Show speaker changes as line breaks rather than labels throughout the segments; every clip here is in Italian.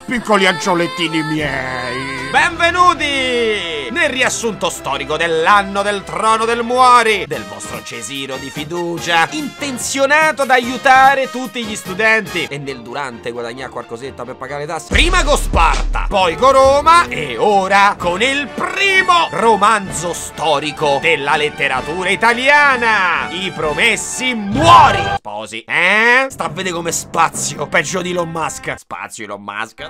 piccoli angiolettini miei.
Benvenuti nel riassunto storico dell'anno del trono del Muori, del vostro Cesiro di fiducia, intenzionato ad aiutare tutti gli studenti e nel durante guadagnare qualcosetta per pagare le tasse. Prima con Sparta, poi con Roma e ora con il primo romanzo storico della letteratura italiana, I Promessi Muori. Sposi, sta a vedere come spazio, peggio di Elon Musk. Spazio Elon Musk.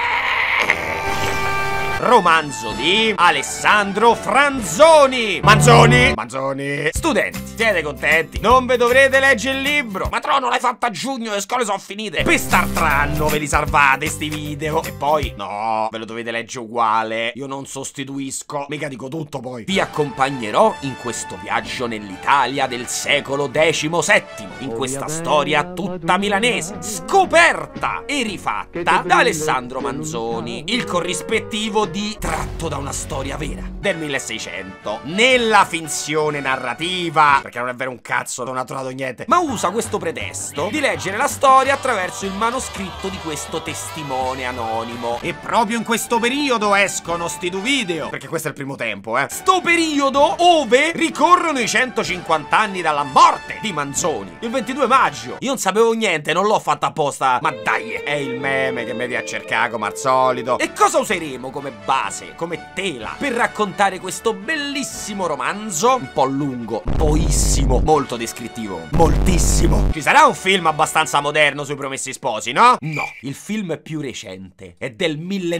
Romanzo di Alessandro Franzoni. Manzoni. Studenti, siete contenti? Non ve dovrete leggere il libro. Ma trono, l'hai fatto a giugno, le scuole sono finite. Per startranno ve li salvate sti video. E poi, no, ve lo dovete leggere uguale. Io non sostituisco, mica dico tutto poi. Vi accompagnerò in questo viaggio nell'Italia del secolo XVII, in questa storia tutta milanese, scoperta e rifatta da Alessandro Manzoni, il corrispettivo di tratto da una storia vera del 1600, nella finzione narrativa, perché non è vero un cazzo, non ha trovato niente, ma usa questo pretesto di leggere la storia attraverso il manoscritto di questo testimone anonimo. E proprio in questo periodo escono sti due video, perché questo è il primo tempo, sto periodo ove ricorrono i 150 anni dalla morte di Manzoni, il 22 maggio. Io non sapevo niente, non l'ho fatta apposta, ma dai, è il meme che mi viene a cercare come al solito. E cosa useremo come base, come tela, per raccontare questo bellissimo romanzo? Un po' lungo, poissimo, molto descrittivo, moltissimo. Ci sarà un film abbastanza moderno sui Promessi Sposi, no? No, il film è più recente, è del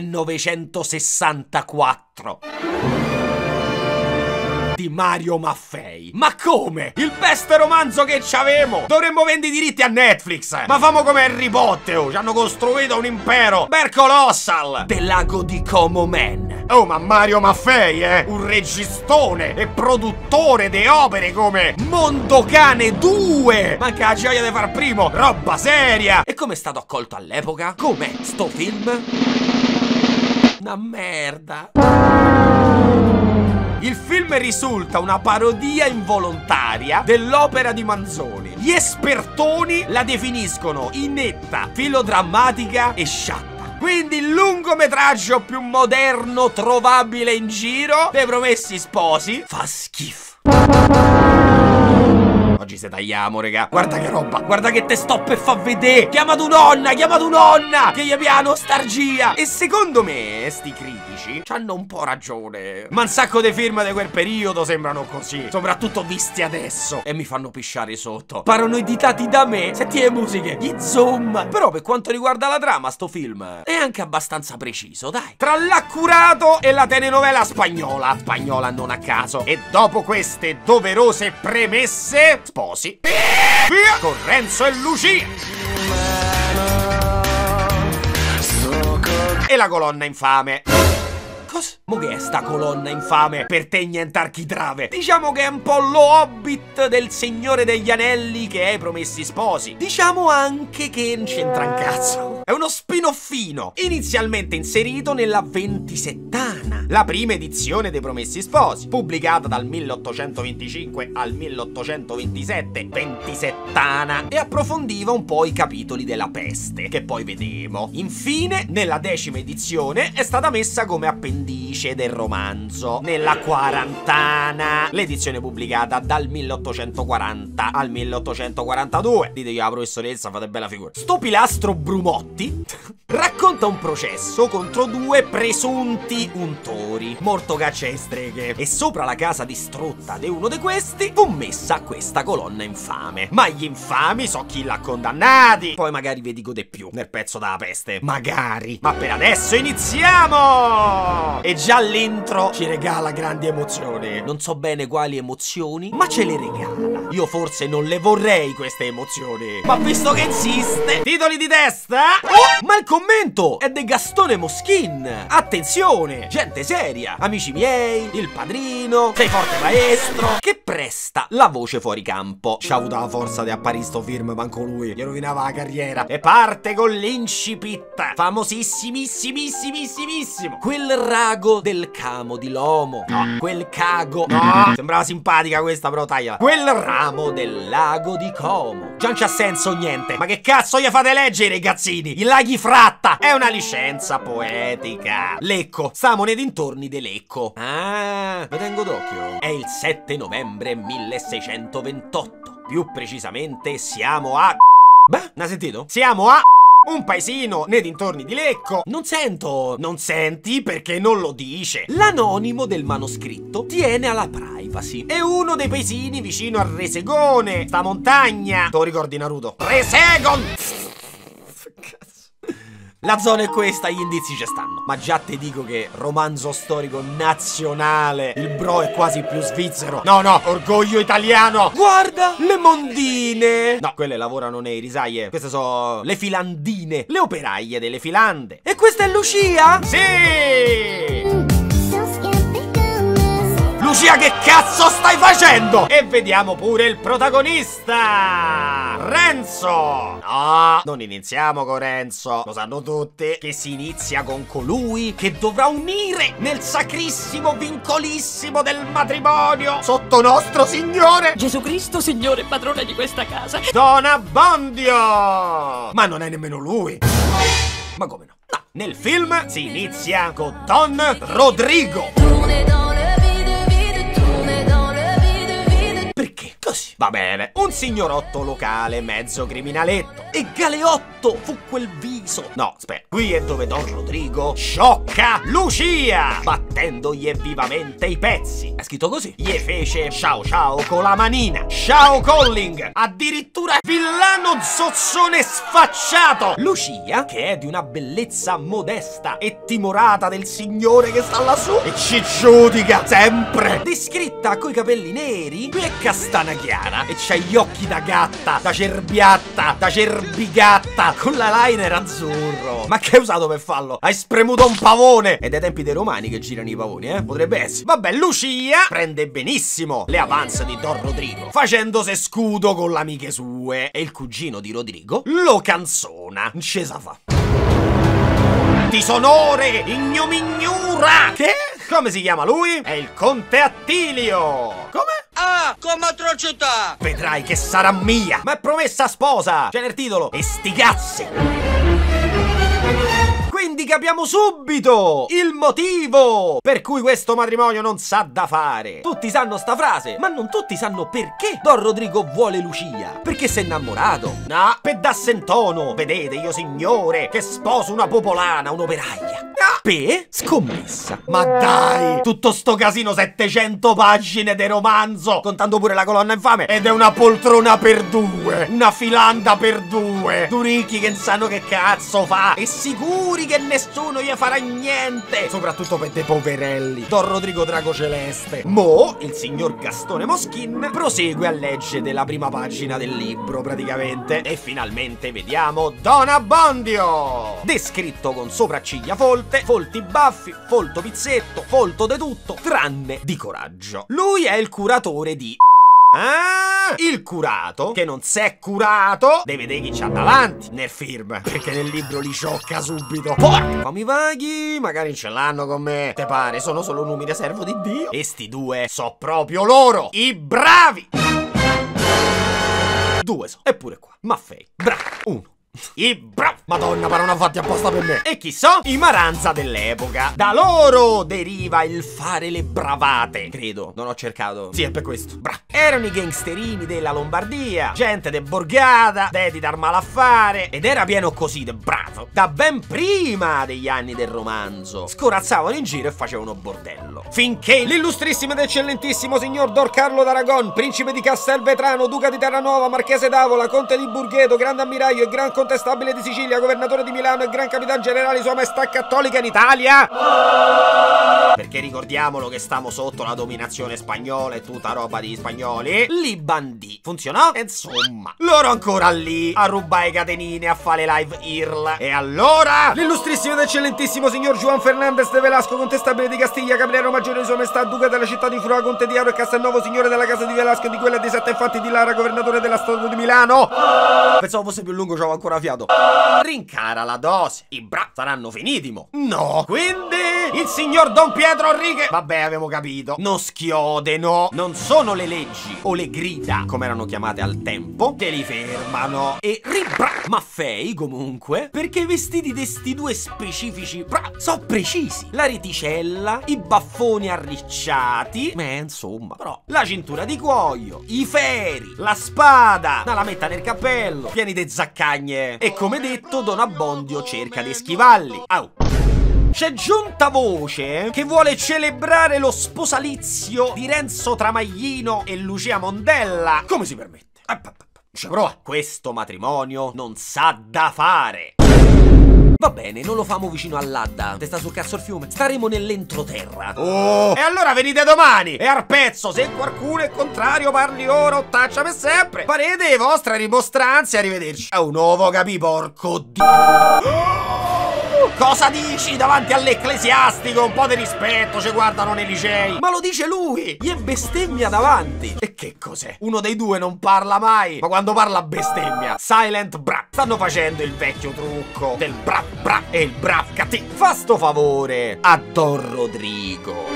1964. Di Mario Maffei. Ma come? Il best romanzo che c'avevo! Dovremmo vendere i diritti a Netflix. Ma famo come Harry Potter, ci hanno costruito un impero. Bear Colossal del lago di Como Man. Oh, ma Mario Maffei, un registone e produttore di opere come Mondocane 2. Manca la gioia di far primo, roba seria. E come è stato accolto all'epoca? Com'è sto film? Una merda. Il film risulta una parodia involontaria dell'opera di Manzoni. Gli espertoni la definiscono inetta, filodrammatica e sciatta. Quindi il lungometraggio più moderno trovabile in giro dei Promessi Sposi fa schifo. Oggi se tagliamo, raga. Guarda che roba, guarda che te sto per far vedere. Chiama tu nonna, che gli piace nostalgia. E secondo me, sti critici c'hanno un po' ragione. Ma un sacco di film di quel periodo sembrano così, soprattutto visti adesso, e mi fanno pisciare sotto. Parano editati da me. Senti le musiche, gli zoom. Però per quanto riguarda la trama, sto film è anche abbastanza preciso, dai. Tra l'accurato e la telenovela spagnola non a caso. E dopo queste doverose premesse, sposi, via con Renzo e Lucia e la colonna infame. Cosa? Mo che è sta colonna infame per te niente architrave? Diciamo che è un po' lo Hobbit del Signore degli Anelli che è I Promessi Sposi. Diciamo anche che non c'entra un cazzo. È uno spin-offino inizialmente inserito nella Ventisettana, la prima edizione dei Promessi Sposi, pubblicata dal 1825 al 1827, Ventisettana, e approfondiva un po' i capitoli della peste, che poi vedremo. Infine, nella 10ª edizione è stata messa come appendice del romanzo, nella Quarantana, l'edizione pubblicata dal 1840 al 1842. Ditegli alla professoressa, fate bella figura. Sto pilastro Brumotti racconta un processo contro due presunti untori, morto caccia e streghe, e sopra la casa distrutta di uno di questi fu messa questa colonna infame. Ma gli infami so chi l'ha condannati, poi magari vi dico di più nel pezzo della peste, magari. Ma per adesso iniziamo! E già l'intro ci regala grandi emozioni. Non so bene quali emozioni, ma ce le regala. Io forse non le vorrei queste emozioni, ma visto che insiste, titoli di testa. Oh, ma il commento è di Gastone Moschin. Attenzione, gente seria, amici miei, il padrino, sei forte maestro, che presta la voce fuori campo. C'ha avuto la forza di apparire sto film, manco lui, gli rovinava la carriera. E parte con l'incipit famosissimissimissimo. Quel rago del camo di Lomo. No, quel cago. No, sembrava simpatica questa, però tagliala. Quel rago Siamo del lago di Como. Già non c'ha senso niente. Ma che cazzo gli fate leggere, ragazzini? I laghi Fratta è una licenza poetica. Lecco. Stiamo nei dintorni di Lecco. Ah, vi tengo d'occhio. È il 7 novembre 1628. Più precisamente siamo a... Beh, n'ha sentito? Siamo a... un paesino nei dintorni di Lecco. Non sento. Non senti perché non lo dice. L'anonimo del manoscritto tiene alla privacy. È uno dei paesini vicino a Resegone. Sta montagna. Te lo ricordi, Naruto? Resegon! La zona è questa, gli indizi ci stanno. Ma già te dico che romanzo storico nazionale. Il bro è quasi più svizzero. No, no, orgoglio italiano. Guarda, le mondine. No, quelle lavorano nei risaie. Queste sono le filandine. Le operaie delle filande. E questa è Lucia? Sì! Lucia, che cazzo stai facendo? E vediamo pure il protagonista, Renzo. No, non iniziamo con Renzo. Lo sanno tutti che si inizia con colui che dovrà unire nel sacrissimo vincolissimo del matrimonio sotto nostro Signore
Gesù Cristo, Signore e padrone di questa casa.
Don Abbondio. Ma non è nemmeno lui. Ma come no? No, nel film si inizia con Don Rodrigo. Perché? Così. Va bene. Un signorotto locale, mezzo criminaletto. E Galeotto fu quel viso. No, aspetta. Qui è dove Don Rodrigo sciocca Lucia, battendogli vivamente i pezzi. È scritto così. Gli fece ciao ciao con la manina. Ciao calling. Addirittura villano zozzone sfacciato. Lucia, che è di una bellezza modesta e timorata del signore che sta lassù e ci giudica sempre. Descritta coi capelli neri, qui è castana chiara e c'ha gli occhi da gatta, da cerbiatta, da cerbigatta, con l'eyeliner azzurro. Ma che hai usato per farlo? Hai spremuto un pavone. È dai tempi dei romani che girano i pavoni, potrebbe essere. Vabbè, Lucia prende benissimo le avance di Don Rodrigo, facendosi scudo con le amiche sue, e il cugino di Rodrigo lo canzona. Non ce sa fa. Disonore, ignominiura. Che? Come si chiama lui? È il conte Attilio. Come?
Ah, come atrocità!
Vedrai che sarà mia. Ma è promessa sposa. C'è nel titolo. E sti cazzi. Quindi capiamo subito il motivo per cui questo matrimonio non sa da fare. Tutti sanno sta frase, ma non tutti sanno perché Don Rodrigo vuole Lucia. Perché si è innamorato? No, per darsi in tono. Vedete, io signore, che sposo una popolana, un'operaia. No, per scommessa. Ma dai, tutto sto casino, 700 pagine di romanzo, contando pure la colonna infame, ed è una poltrona per due, una filanda per due. Due ricchi che non sanno che cazzo fa, e sicuri che nessuno gli farà niente, soprattutto per dei poverelli. Don Rodrigo Drago Celeste. Mo il signor Gastone Moschin prosegue a leggere della prima pagina del libro praticamente, e finalmente vediamo Don Abbondio, descritto con sopracciglia folte, folti baffi, folto pizzetto, folto de tutto tranne di coraggio. Lui è il curatore di... Ah, il curato, che non s'è curato, deve vedere chi c'ha davanti nel film, perché nel libro li sciocca subito. Porca, fammi vaghi, magari ce l'hanno con me. Te pare, sono solo numeri a servo di Dio. E sti due so proprio loro, i bravi. Due so, eppure qua, Maffei, bravo, uno. I bravo, madonna, pare una fatti apposta per me. E chi so? I Maranza dell'epoca. Da loro deriva il fare le bravate, credo, non ho cercato. Sì, è per questo, bravo. Erano i gangsterini della Lombardia, gente de borgata, dedita al malaffare, ed era pieno così de bravo da ben prima degli anni del romanzo. Scorazzavano in giro e facevano bordello, finché l'illustrissimo ed eccellentissimo signor Don Carlo d'Aragon, principe di Castelvetrano, duca di Terranova, marchese d'Avola, conte di Burghedo, grande ammiraglio e gran contestabile di Sicilia, governatore di Milano e gran capitan generale sua maestà cattolica in Italia. Perché ricordiamolo che stiamo sotto la dominazione spagnola e tutta roba di spagnoli. Li bandì. Funzionò? Insomma, loro ancora lì a rubare i catenine, a fare live IRL. E allora l'illustrissimo ed eccellentissimo signor Juan Fernandez de Velasco, contestabile di Castiglia, capitano maggiore di sua maestà, duca della città di Froa, conte di Aro e Castelnuovo, signore della casa di Velasco e di quella dei Sette Infatti di Lara, governatore della Stato di Milano. Pensavo fosse più lungo, c'avevo ancora fiato. Rincara la dose. I bra saranno finiti mo. No. Quindi il signor Don Pietro dietro, righe. Vabbè, avevo capito. Non schiode, no. Non sono le leggi o le grida, come erano chiamate al tempo, che li fermano. E Maffei, comunque, perché i vestiti di sti due specifici so precisi. La reticella, i baffoni arricciati, insomma, però la cintura di cuoio, i feri, la spada, la metta nel cappello, pieni di zaccagne. E come detto, Don Abbondio cerca di schivarli. Au. C'è giunta voce che vuole celebrare lo sposalizio di Renzo Tramaglino e Lucia Mondella. Come si permette? Ci prova. Questo matrimonio non sa da fare. Va bene, non lo famo vicino all'Adda. Te sta sul cazzo il fiume. Staremo nell'entroterra. Oh! E allora venite domani. E al pezzo, se qualcuno è contrario, parli ora o taccia per sempre. Farete le vostre rimostranze. Arrivederci. Un nuovo capì, porco Dio. Cosa dici davanti all'ecclesiastico? Un po' di rispetto, ci guardano nei licei. Ma lo dice lui. Gli bestemmia davanti. E che cos'è? Uno dei due non parla mai, ma quando parla bestemmia. Silent bra. Stanno facendo il vecchio trucco del bra bra e il bra cattivo. Fa sto favore a Don Rodrigo.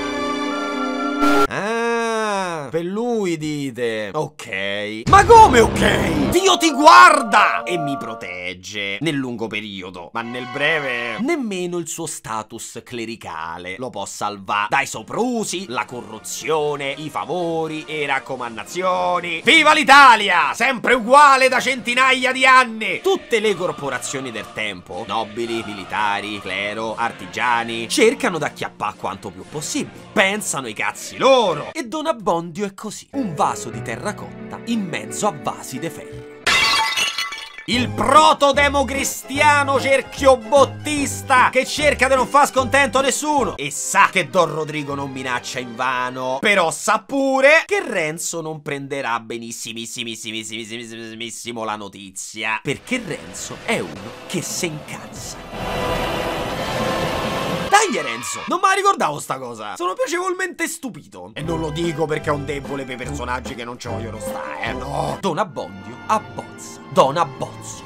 Per lui dite. Ok. Ma come ok? Dio ti guarda e mi protegge nel lungo periodo, ma nel breve nemmeno il suo status clericale lo può salvare dai soprusi, la corruzione, i favori e raccomandazioni. Viva l'Italia! Sempre uguale da centinaia di anni. Tutte le corporazioni del tempo, nobili, militari, clero, artigiani, cercano d'acchiappare quanto più possibile. Pensano ai cazzi loro. E Don Abbondio è così, un vaso di terracotta in mezzo a vasi de ferro. Il proto-democristiano cerchiobottista che cerca di non far scontento a nessuno e sa che Don Rodrigo non minaccia invano, però sa pure che Renzo non prenderà benissimissimo la notizia, perché Renzo è uno che se incazza. Dai Renzo, non me la ricordavo sta cosa. Sono piacevolmente stupito. E non lo dico perché è un debole per i personaggi che non ci vogliono stare, no. Don Abbondio abbozza Don Abbozzo.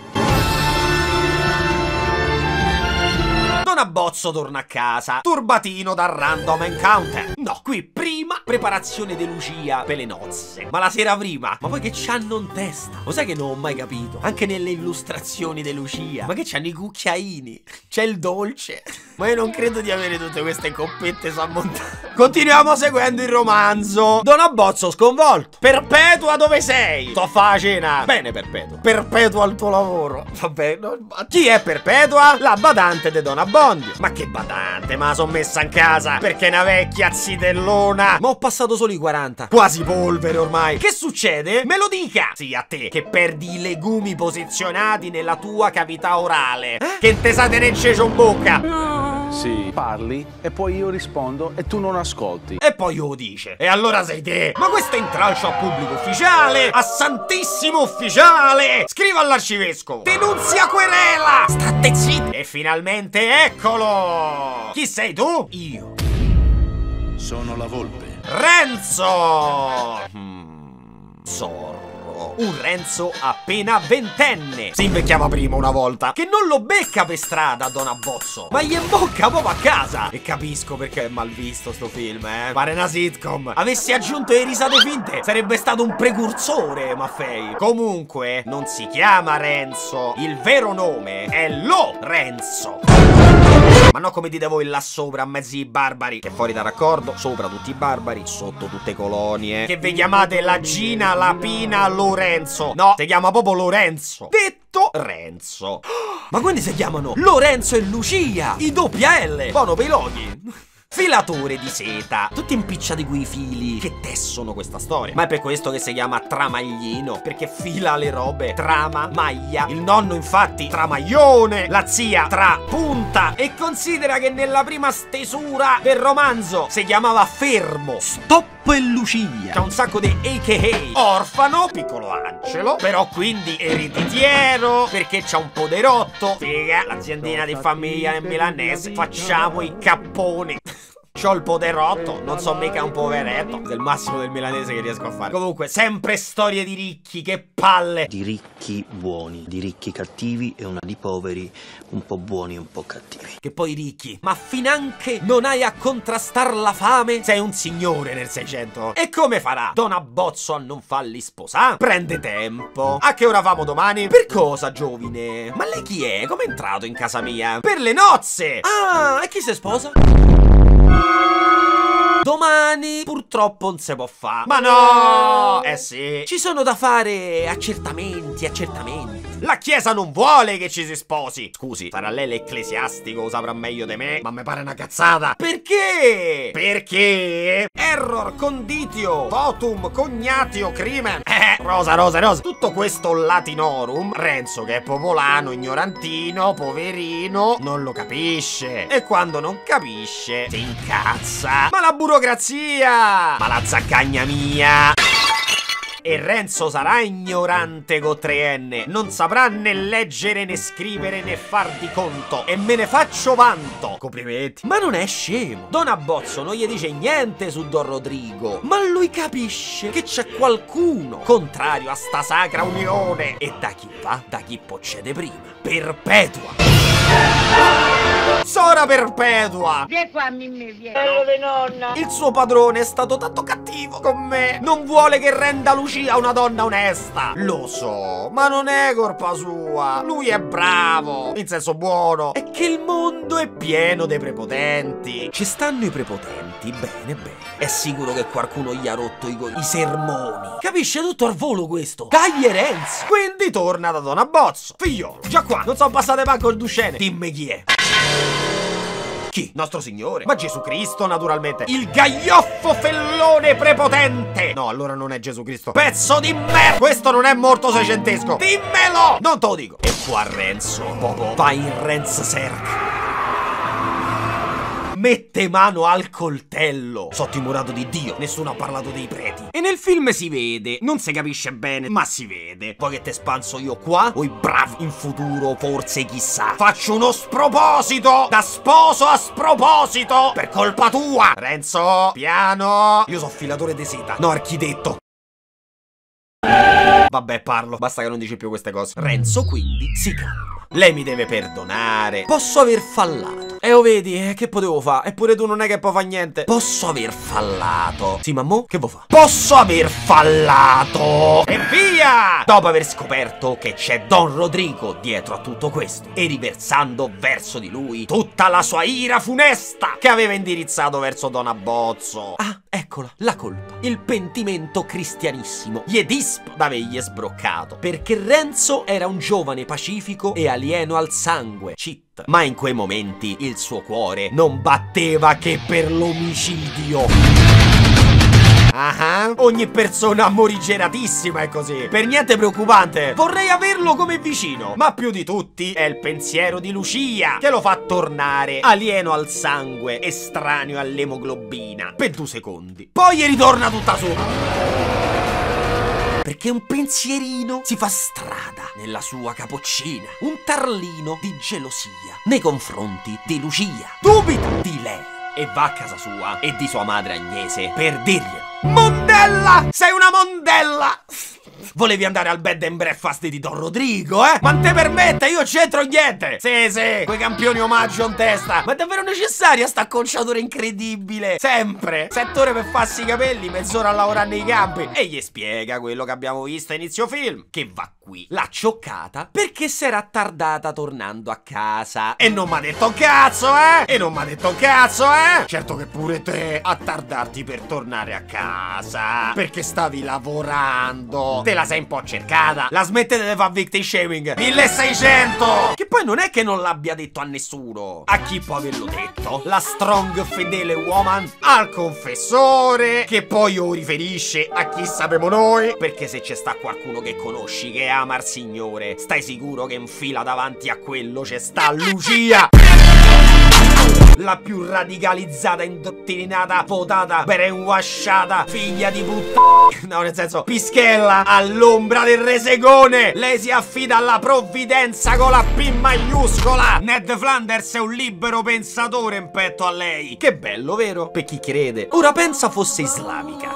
Don Abbozzo torna a casa, turbatino dal random encounter. No, qui prima preparazione di Lucia per le nozze. Ma la sera prima, ma poi che c'hanno in testa? Lo sai che non ho mai capito? Anche nelle illustrazioni di Lucia. Ma che c'hanno i cucchiaini? C'è il dolce. Ma io non credo di avere tutte queste coppette s'ammontare. Continuiamo seguendo il romanzo. Don Abbozzo sconvolto. Perpetua, dove sei? Sto a fa la cena. Bene, Perpetua. Perpetua il tuo lavoro. Vabbè, chi è Perpetua? La badante di Don Abbondio. Ma che badante, ma la son messa in casa perché è una vecchia zitellona. Ma ho passato solo i 40. Quasi polvere ormai. Che succede? Me lo dica. Sì, a te che perdi i legumi posizionati nella tua cavità orale. Che te sa tenere cecio in bocca.
Sì, parli e poi io rispondo e tu non ascolti.
E poi io dice. E allora sei te. Ma questo è intralcio a pubblico ufficiale, a santissimo ufficiale. Scriva all'arcivescovo. Denunzia querela. State zitti. E finalmente eccolo. Chi sei tu? Io
sono la volpe.
Renzo. Zorro. Un Renzo appena ventenne. Si invecchiava prima una volta, che non lo becca per strada Don Abbozzo, ma gli imbocca proprio a casa. E capisco perché è mal visto sto film, pare una sitcom. Avessi aggiunto le risate finte sarebbe stato un precursore, Maffei. Comunque non si chiama Renzo. Il vero nome è Lo Renzo. Ma no come dite voi là sopra a mezzi barbari, che fuori da raccordo, sopra tutti i barbari, sotto tutte colonie, che vi chiamate la Gina, la Pina, Lorenzo. No, si chiama proprio Lorenzo. Detto Renzo. Ma quindi si chiamano Lorenzo e Lucia, i doppia L. Buono per i loghi. Filatore di seta, tutti impicciati quei fili che tessono questa storia. Ma è per questo che si chiama Tramaglino, perché fila le robe, trama, maglia. Il nonno infatti Tramaglione, la zia Trapunta. E considera che nella prima stesura del romanzo si chiamava Fermo, Stop e Lucia. C'ha un sacco di a.k.a. orfano, piccolo angelo, però quindi ereditiero, perché c'ha un poderotto. Figa, l'aziendina di famiglia nel milanese, facciamo i capponi. C'ho il poderotto, non so mica un poveretto. È il massimo del milanese che riesco a fare. Comunque, sempre storie di ricchi, che palle.
Di ricchi buoni, di ricchi cattivi e una di poveri un po' buoni e un po' cattivi.
Che poi ricchi, ma finanche non hai a contrastar la fame? Sei un signore nel 600. E come farà Don Abbozzo a non farli sposare? Prende tempo. A che ora famo domani? Per cosa, giovine? Ma lei chi è? Come è entrato in casa mia? Per le nozze! Ah, e chi si sposa? Domani purtroppo non si può fare. Ma no! Eh sì, ci sono da fare accertamenti. La chiesa non vuole che ci si sposi. Scusi, sarà lei l'ecclesiastico, lo saprà meglio di me, ma mi pare una cazzata. Perché? Perché error conditio votum cognatio crimen. Rosa. Tutto questo latinorum Renzo, che è popolano, ignorantino, poverino, non lo capisce. E quando non capisce si incazza. Ma la burocrazia! Ma la zaccagna mia! E Renzo sarà ignorante con 3N, non saprà né leggere né scrivere né far di conto, e me ne faccio vanto. Complimenti. Ma non è scemo. Don Abbozzo non gli dice niente su Don Rodrigo, ma lui capisce che c'è qualcuno contrario a sta sacra unione. E da chi va? Da chi procede prima. Perpetua. Sora Perpetua!
Vieni qua, Mimmi, vieni. Bello di nonna.
Il suo padrone è stato tanto cattivo con me. Non vuole che renda Lucia una donna onesta. Lo so, ma non è colpa sua. Lui è bravo, in senso buono. È che il mondo è pieno dei prepotenti. Ci stanno i prepotenti, bene. È sicuro che qualcuno gli ha rotto i sermoni. Capisce tutto al volo questo. Dai Renzo. Quindi torna da Don Abbozzo. Figliolo, già qua, non sono passate manco il duscene. Dimmi chi è. Chi? Nostro Signore? Ma Gesù Cristo, naturalmente. Il gaglioffo fellone prepotente. No, allora non è Gesù Cristo. Pezzo di merda. Questo non è morto seicentesco. Dimmelo. Non te lo dico. E qua Renzo, Popo, va in Renz Serk. Mette mano al coltello. Sotto il murato di Dio. Nessuno ha parlato dei preti. E nel film si vede. Non si capisce bene, ma si vede. Poi che te spanzo io qua? O i bravi in futuro, forse chissà. Faccio uno sproposito. Da sposo a sproposito. Per colpa tua. Renzo, piano. Io sono filatore di seta, no architetto. Vabbè, parlo. Basta che non dici più queste cose. Renzo quindi si calma. Lei mi deve perdonare. Posso aver fallato. O vedi, che potevo fare? Eppure tu non è che puoi fare niente. Posso aver fallato. Sì, ma mo? Che vuoi fare? Posso aver fallato. E via! Dopo aver scoperto che c'è Don Rodrigo dietro a tutto questo e riversando verso di lui tutta la sua ira funesta che aveva indirizzato verso Don Abbozzo. Ah, eccola, la colpa. Il pentimento cristianissimo. Gli edisp d'avergli sbroccato. Perché Renzo era un giovane pacifico e alieno al sangue. Cheat. Ma in quei momenti il suo cuore non batteva che per l'omicidio. Ogni persona morigeratissima è così. Per niente preoccupante. Vorrei averlo come vicino. Ma più di tutti è il pensiero di Lucia, che lo fa tornare alieno al sangue, estraneo all'emoglobina per 2 secondi. Poi gli ritorna tutta su. Perché un pensierino si fa strada nella sua capocina. Un tarlino di gelosia nei confronti di Lucia. Dubita di lei e va a casa sua e di sua madre Agnese per dirglielo. Mondella! Sei una mondella! Volevi andare al bed and breakfast di Don Rodrigo, eh? Ma non te permette, io c'entro niente! Sì, quei campioni omaggio in testa! Ma è davvero necessaria sta acconciatura incredibile? Sempre! 7 ore per farsi i capelli, mezz'ora a lavorare nei campi! E gli spiega quello che abbiamo visto a inizio film, che va qui. L'ha cioccata perché si era attardata tornando a casa. E non m'ha detto un cazzo, eh? E non m'ha detto un cazzo, eh? Certo che pure te attardarti per tornare a casa perché stavi lavorando. Te la sei un po' cercata. La smettete di fare victim shaming. 1600. Che poi non è che non l'abbia detto a nessuno. A chi può averlo detto? La strong fedele woman al confessore, che poi lo riferisce a chi sappiamo noi. Perché se c'è sta qualcuno che conosci che ama il Signore, stai sicuro che in fila davanti a quello c'è sta Lucia. la più radicalizzata, indottrinata, votata, brainwashata, figlia di puttana. No, nel senso, pischella all'ombra del resecone. Lei si affida alla provvidenza con la P maiuscola. Ned Flanders è un libero pensatore in petto a lei. Che bello, vero? Per chi crede. Ora pensa fosse islamica.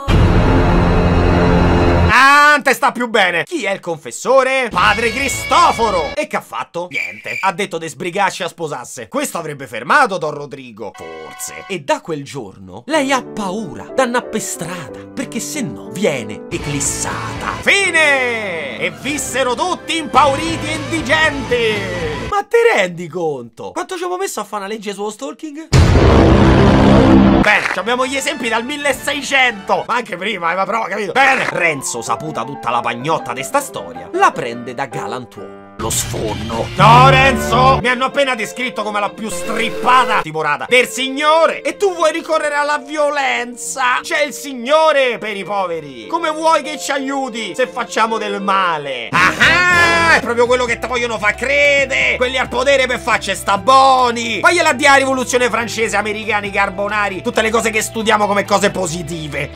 Ah, te sta più bene. Chi è il confessore? Padre Cristoforo. E che ha fatto? Niente. Ha detto de sbrigarci a sposasse. Questo avrebbe fermato Don Rodrigo. Forse. E da quel giorno lei ha paura d'annappestrata, perché se no viene eclissata. Fine! E vissero tutti impauriti e indigenti. Ma te rendi conto? Quanto ci abbiamo messo a fare una legge sullo stalking? Bene, abbiamo gli esempi dal 1600. Ma anche prima, ma però, capito? Bene. Renzo, saputa tutta la pagnotta di sta storia, la prende da galantuomo. Lo sfonno. No, Renzo! Mi hanno appena descritto come la più strippata timorata del Signore. E tu vuoi ricorrere alla violenza? C'è il Signore per i poveri. Come vuoi che ci aiuti se facciamo del male? Ah, è proprio quello che ti vogliono far credere. Quelli al potere per facce sta buoni. Fagliela dire la rivoluzione francese, americani, carbonari, tutte le cose che studiamo come cose positive.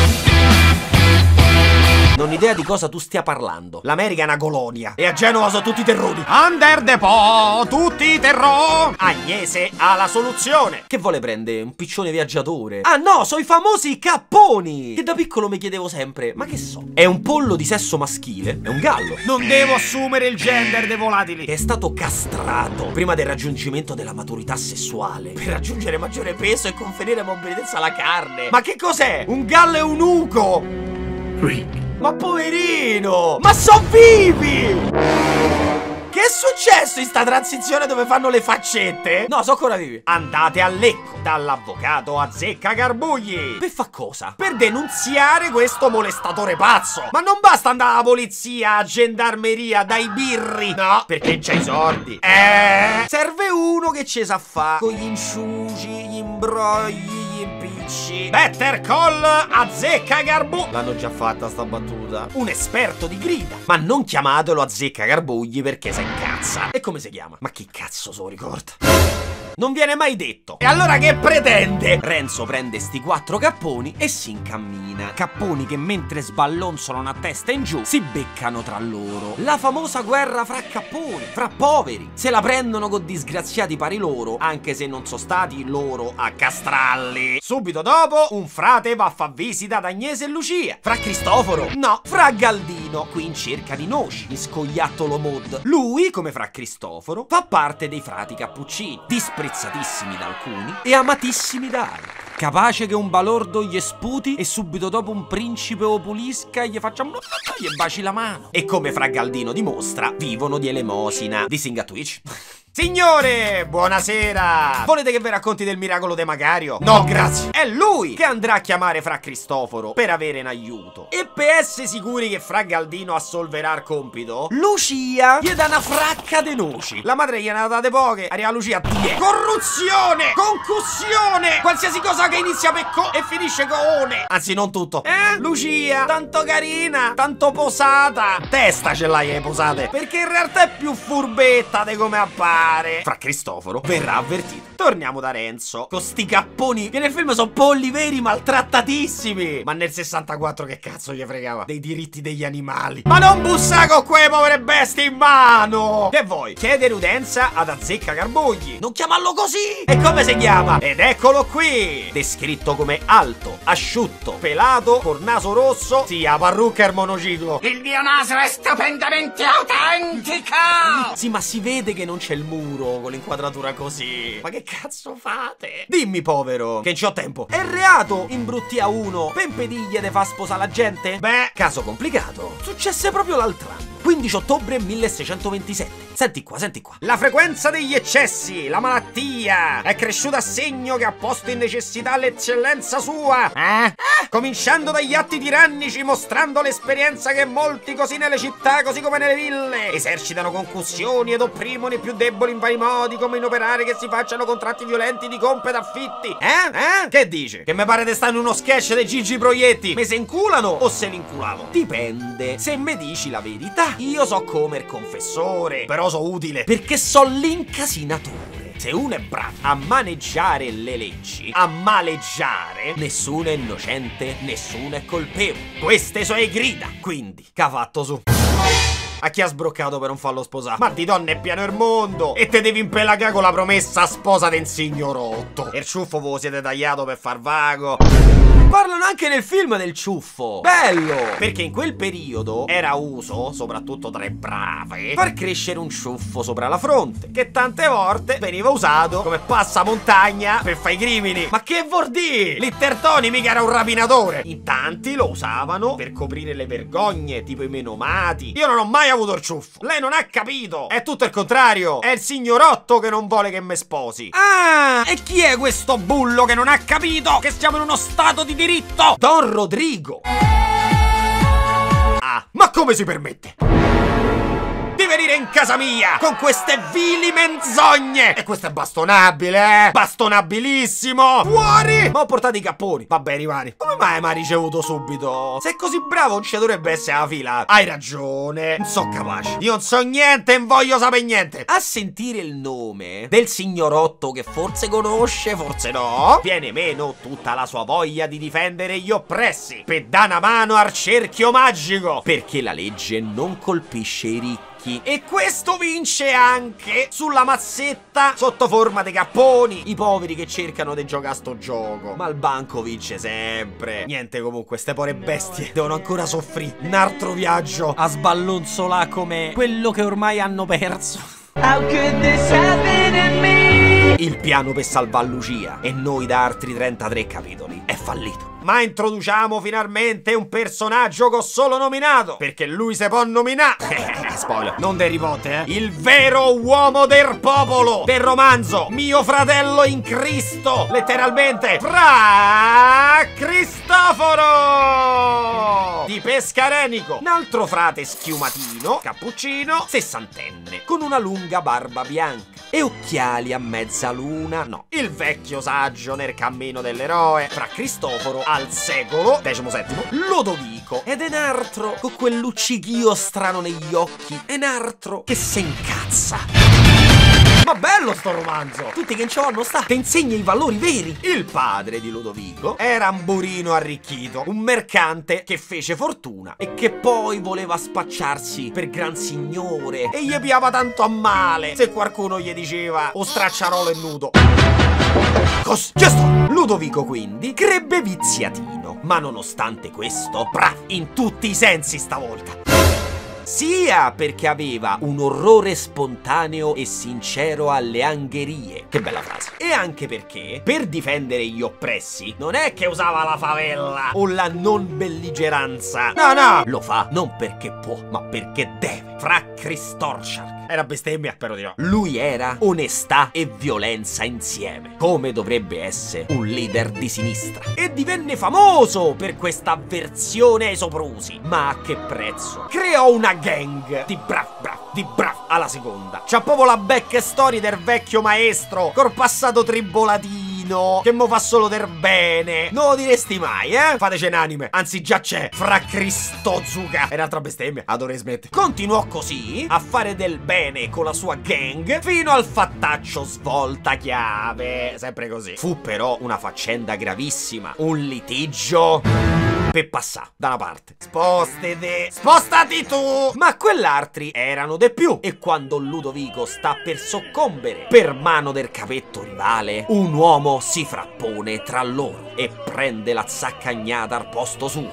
Non ho idea di cosa tu stia parlando. L'America è una colonia e a Genova sono tutti terroni. Under the po', tutti terrò. Agnese ha la soluzione. Che vuole prendere? Un piccione viaggiatore? Ah no, sono i famosi capponi, che da piccolo mi chiedevo sempre, ma che so? È un pollo di sesso maschile, è un gallo. Non devo assumere il gender dei volatili. Che è stato castrato prima del raggiungimento della maturità sessuale, per raggiungere maggiore peso e conferire mobilità alla carne. Ma che cos'è? Un gallo e un uco? Ma poverino! Ma sono vivi! Che è successo in sta transizione dove fanno le faccette? No, sono ancora vivi. Andate a Lecco dall'avvocato Azzeccagarbugli. Per fa cosa? Per denunziare questo molestatore pazzo. Ma non basta andare alla polizia, a gendarmeria, dai birri. No, perché c'hai i soldi. Serve uno che ci sa fa con gli inciuci, gli imbrogli, gli impicci. Better call Azzeccagarbugli. L'hanno già fatta sta battuta. Un esperto di grida. Ma non chiamatelo Azzeccagarbugli perché si incazza. E come si chiama? Ma chi cazzo se lo ricorda? Non viene mai detto. E allora che pretende? Renzo prende sti 4 capponi e si incammina. Capponi che mentre sballonzolano a testa in giù si beccano tra loro. La famosa guerra fra capponi, fra poveri. Se la prendono con disgraziati pari loro, anche se non sono stati loro a castrarli. Subito dopo un frate va a far visita ad Agnese e Lucia. Fra Cristoforo? No, fra Galdino, qui in cerca di noci, in scoiattolo mod. Lui, come fra Cristoforo, fa parte dei frati cappuccini, disprezzatissimi da alcuni e amatissimi da altri. Capace che un balordo gli sputi e subito dopo un principe o pulisca gli faccia un gli baci la mano. E come fra Galdino dimostra, vivono di elemosina. Di Sing a Twitch. Signore, buonasera. Volete che vi racconti del miracolo de Macario? No, grazie. È lui che andrà a chiamare fra Cristoforo per avere un aiuto. E per essere sicuri che fra Galdino assolverà il compito, Lucia gli dà una fracca de noci. La madre gliene ha date poche. Arriva Lucia, corruzione, concussione, qualsiasi cosa che inizia per co e finisce con one. Anzi, non tutto. Lucia, tanto carina, tanto posata. Testa ce l'hai le posate, perché in realtà è più furbetta di come appare. Fra Cristoforo verrà avvertito. Torniamo da Renzo con sti capponi che nel film sono polli veri maltrattatissimi. Ma nel 64 che cazzo gli fregava dei diritti degli animali? Ma non bussa con quelle povere bestie in mano. Che vuoi? Chiedere udenza ad Azzeccagarbugli. Non chiamarlo così. E come si chiama? Ed eccolo qui, descritto come alto, asciutto, pelato, col naso rosso. Sì, a parrucca e il monociclo.
Il mio naso è stupendamente autentico.
Sì, ma si vede che non c'è il muro con l'inquadratura così. Ma che cazzo fate? Dimmi, povero, che non c'ho tempo. È reato imbruttì a uno per impedirgli di far sposare la gente? Beh, caso complicato. Successe proprio l'altro anno, 15 ottobre 1627. Senti qua, senti qua. La frequenza degli eccessi, la malattia, è cresciuta a segno che ha posto in necessità l'eccellenza sua. Cominciando dagli atti tirannici, mostrando l'esperienza che molti, così nelle città, così come nelle ville, esercitano concussioni ed opprimono i più deboli in vari modi, come inoperare che si facciano contratti violenti di compra ed affitti. Che dice? Che mi pare di stare in uno sketch dei Gigi Proietti. Me se inculano o se l'inculavo? Dipende. Se me dici la verità, io so come il confessore, però so utile, perché so l'incasinatore. Se uno è bravo a maneggiare le leggi, a maleggiare, nessuno è innocente, nessuno è colpevole. Queste sono le grida. Quindi, che ha fatto su? A chi ha sbroccato per non farlo sposare? Ma di donne è pieno il mondo e te devi impelagare con la promessa sposa del signorotto. E il ciuffo ve lo siete tagliato per far vago. Parlano anche nel film del ciuffo. Bello! Perché in quel periodo era uso, soprattutto tra le brave, far crescere un ciuffo sopra la fronte, che tante volte veniva usato come passamontagna per fare i crimini. Ma che vuol dire? Littertoni mica era un rapinatore. In tanti lo usavano per coprire le vergogne, tipo i menomati. Io non ho mai avuto il ciuffo. Lei non ha capito. È tutto il contrario. È il signorotto che non vuole che me sposi. Ah, e chi è questo bullo che non ha capito che siamo in uno stato di diritto? Don Rodrigo. Ah, ma come si permette di venire in casa mia con queste vili menzogne? E questo è bastonabile, bastonabilissimo. Fuori! Ma ho portato i capponi. Vabbè, rimani. Come mai mi ha ricevuto subito? Se è così bravo non ci dovrebbe essere la fila. Hai ragione, non so capace. Io non so niente e non voglio sapere niente. A sentire il nome del signorotto, che forse conosce, forse no, viene meno tutta la sua voglia di difendere gli oppressi, per dare una mano al cerchio magico, perché la legge non colpisce i ricchi. E questo vince anche sulla mazzetta sotto forma di capponi, i poveri che cercano di giocare a sto gioco. Ma il banco vince sempre. Niente, comunque, ste pore bestie devono ancora soffrire un altro viaggio a sballonzolà come quello che ormai hanno perso. How could this happen in me? Il piano per salvare Lucia e noi da altri 33 capitoli è fallito. Ma introduciamo finalmente un personaggio che ho solo nominato, perché lui se può nominare. Spoiler, non di Harry Potter, il vero uomo del popolo del romanzo Mio fratello in Cristo, letteralmente Fra Cristoforo di Pescarenico, un altro frate schiumatino, cappuccino, sessantenne, con una lunga barba bianca e occhiali a mezzaluna. No, il vecchio saggio nel cammino dell'eroe, Fra Cristoforo al secolo XVII, Lodovico, ed un altro con quel luccichio strano negli occhi, e un altro che se incazza. Ma bello sto romanzo! Tutti che in ciò hanno sta, che insegna i valori veri. Il padre di Lodovico era un burino arricchito, un mercante che fece fortuna e che poi voleva spacciarsi per gran signore e gli piava tanto a male se qualcuno gli diceva o stracciarolo e nudo. Ludovico quindi crebbe viziatino, ma nonostante questo, bravo in tutti i sensi stavolta. Sia perché aveva un orrore spontaneo e sincero alle angherie, che bella frase, e anche perché, per difendere gli oppressi, non è che usava la favella o la non belligeranza. No, no, lo fa non perché può, ma perché deve. Fra Cristoforo. Era bestemmia, però di no. Lui era onestà e violenza insieme, come dovrebbe essere un leader di sinistra. E divenne famoso per questa avversione ai soprusi. Ma a che prezzo? Creò una gang di brav alla seconda. C'ha proprio la backstory del vecchio maestro col passato tribolatino che mo fa solo del bene. Non lo diresti mai, eh? Fateci un anime. Anzi, già c'è Fra Cristozuka. È un'altra bestemmia. Dovrei smettere. Continuò così a fare del bene con la sua gang fino al fattaccio svolta chiave. Sempre così. Fu però una faccenda gravissima. Un litigio per passare da una parte. Spostati tu! Ma quell'altri erano de più. E quando Ludovico sta per soccombere per mano del capetto rivale, un uomo si frappone tra loro e prende la zaccagnata al posto suo.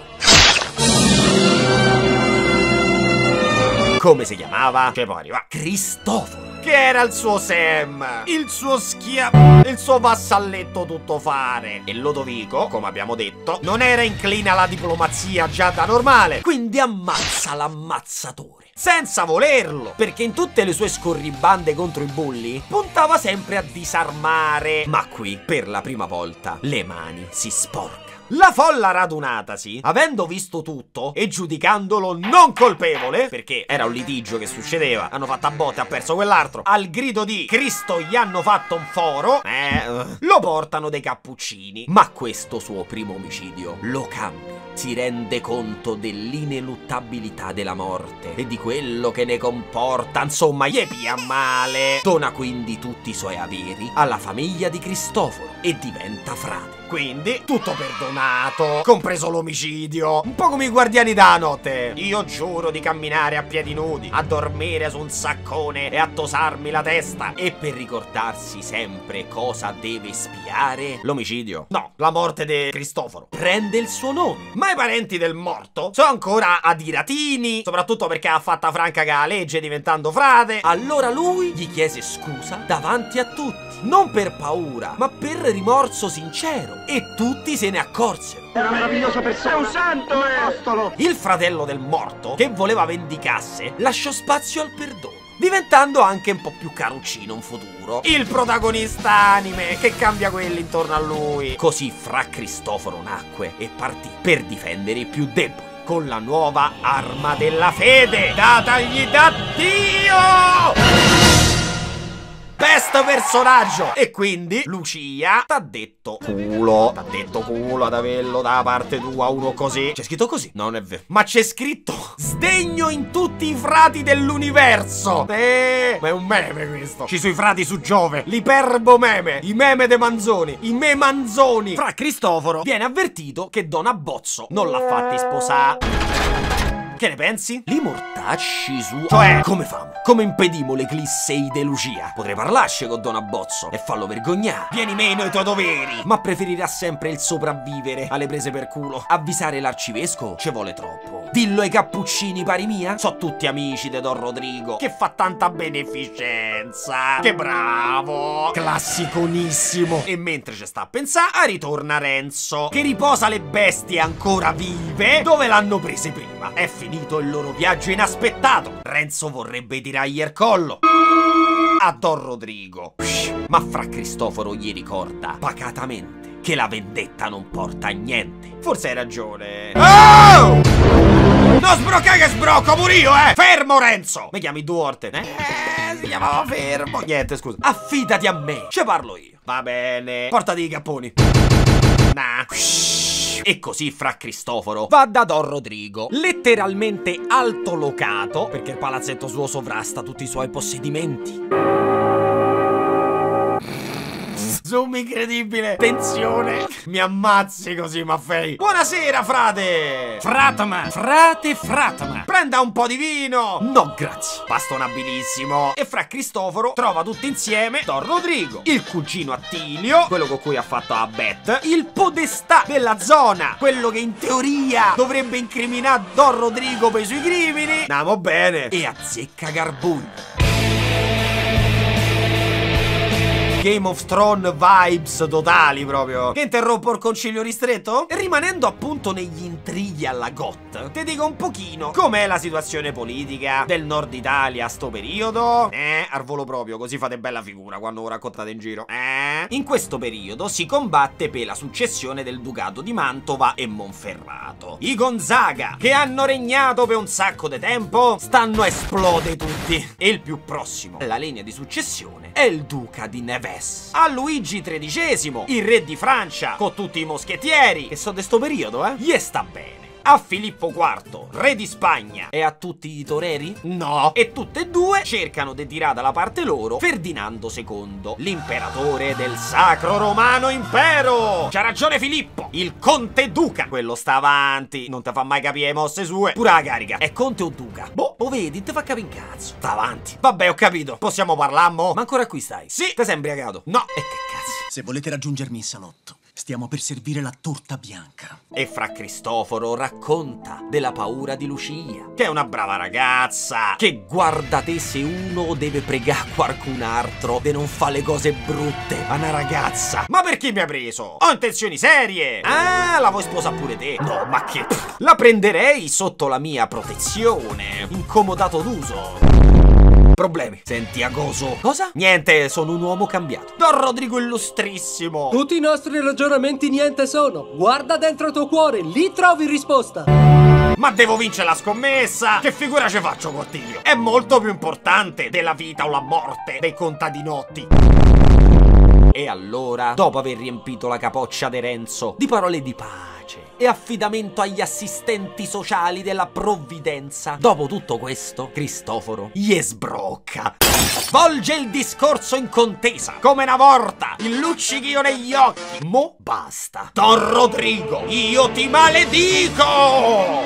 Come si chiamava? Che poi arriva Cristoforo, che era il suo Sam, il suo il suo vassalletto tuttofare. E Lodovico, come abbiamo detto, non era incline alla diplomazia già da normale, quindi ammazza l'ammazzatore senza volerlo, perché in tutte le sue scorribande contro i bulli puntava sempre a disarmare. Ma qui, per la prima volta, le mani si sporca. La folla radunatasi, avendo visto tutto e giudicandolo non colpevole, perché era un litigio che succedeva, hanno fatto a botte, ha perso quell'altro, al grido di Cristo gli hanno fatto un foro, lo portano dei cappuccini. Ma questo suo primo omicidio lo cambia. Si rende conto dell'ineluttabilità della morte e di quello che ne comporta, insomma, gli pia male. Dona quindi tutti i suoi averi alla famiglia di Cristoforo e diventa frate. Quindi, tutto perdonato, compreso l'omicidio. Un po' come i guardiani della notte. Io giuro di camminare a piedi nudi, a dormire su un saccone e a tosarmi la testa. E per ricordarsi sempre cosa deve spiare, l'omicidio, no, la morte di Cristoforo, prende il suo nome. Ma i parenti del morto sono ancora adiratini, soprattutto perché ha fatta franca che la legge diventando frate. Allora lui gli chiese scusa davanti a tutti. Non per paura, ma per rimorso sincero. E tutti se ne accorsero.
È una meravigliosa persona. È un santo, è apostolo.
Il fratello del morto, che voleva vendicasse, lasciò spazio al perdono, diventando anche un po' più caruccino in futuro. Il protagonista anime che cambia quelli intorno a lui. Così Fra Cristoforo nacque e partì per difendere i più deboli con la nuova arma della fede datagli da Dio! Best personaggio! E quindi Lucia t'ha detto culo ad averlo da parte tua, uno così. C'è scritto così? Non è vero. Ma c'è scritto sdegno in tutti i frati dell'universo. Ma è un meme questo. Ci sui frati su Giove. L'iperbo meme. I meme de Manzoni. I memanzoni. Fra Cristoforo viene avvertito che Don Abbozzo non l'ha fatti sposare. Che ne pensi? Li mortacci su... Cioè, come famo? Come impedimo le glissei de Lucia? Potrei parlasce con Don Abbozzo e fallo vergognare. Vieni meno ai tuoi doveri. Ma preferirà sempre il sopravvivere alle prese per culo. Avvisare l'arcivescovo ci vuole troppo. Dillo ai cappuccini pari mia. So tutti amici de Don Rodrigo, che fa tanta beneficenza. Che bravo. Classiconissimo. E mentre ci sta a pensare, ritorna Renzo, che riposa le bestie ancora vive dove l'hanno prese prima. È finito il loro viaggio inaspettato. Renzo vorrebbe tirargli il collo a Don Rodrigo, ma Fra Cristoforo gli ricorda pacatamente che la vendetta non porta a niente. Forse hai ragione. Oh! Non sbroccare che sbrocco pure io, Fermo, Renzo! Mi chiami Duarte? Si chiamava Fermo. Niente, scusa. Affidati a me, ce parlo io. Va bene. Portati i capponi. Nah. E così Fra Cristoforo va da Don Rodrigo, letteralmente altolocato, perché il palazzetto suo sovrasta tutti i suoi possedimenti. Zoom incredibile. Tensione. Mi ammazzi così, Maffei. Buonasera, frate. Fratama. Frate Fratama. Prenda un po' di vino. No, grazie. Bastonabilissimo. E Fra Cristoforo trova tutti insieme Don Rodrigo, il cugino Attilio, quello con cui ha fatto la bet, il podestà della zona, quello che in teoria dovrebbe incriminare Don Rodrigo per i suoi crimini. Andiamo bene. E azzecca Garbuglio. Game of Thrones vibes totali proprio. Che interrompo il concilio ristretto? E rimanendo appunto negli intrighi alla GOT, ti dico un pochino com'è la situazione politica del nord Italia a sto periodo. Al volo proprio, così fate bella figura quando lo raccontate in giro. In questo periodo si combatte per la successione del ducato di Mantova e Monferrato. I Gonzaga, che hanno regnato per un sacco di tempo, stanno a esplodere tutti. E il più prossimo alla linea di successione è il duca di Nevers. A Luigi XIII, il re di Francia, con tutti i moschettieri, che so di sto periodo, gli sta bene. A Filippo IV, re di Spagna, e a tutti i toreri? No. E tutte e due cercano di tirare dalla parte loro Ferdinando II, l'imperatore del Sacro Romano Impero. C'ha ragione Filippo, il conte duca. Quello sta avanti, non ti fa mai capire le mosse sue. Pure la carica. È conte o duca? Boh, lo vedi, ti fa capire in cazzo. Sta avanti. Vabbè, ho capito. Possiamo parlare, mo? Ma ancora qui stai? Sì. Ti sei imbriagato? No. E che cazzo?
Se volete raggiungermi in salotto, stiamo per servire la torta bianca.
E Fra Cristoforo racconta della paura di Lucia, che è una brava ragazza, che guarda te se uno deve pregare qualcun altro de non fa le cose brutte a una ragazza. Ma perché mi ha preso? Ho intenzioni serie. Ah, la vuoi sposare pure te? No, ma che... la prenderei sotto la mia protezione, incomodato d'uso. Problemi. Senti Agoso. Cosa? Niente, sono un uomo cambiato. Don Rodrigo illustrissimo.
Tutti i nostri ragionamenti niente sono. Guarda dentro il tuo cuore, lì trovi risposta.
Ma devo vincere la scommessa! Che figura ci faccio, Cortilio? È molto più importante della vita o la morte dei contadinotti. E allora, dopo aver riempito la capoccia di Renzo di parole di pace e affidamento agli assistenti sociali della provvidenza, dopo tutto questo, Cristoforo gli sbrocca. Volge il discorso in contesa, come una volta, il luccichio negli occhi. Mo basta. Don Rodrigo, io ti maledico!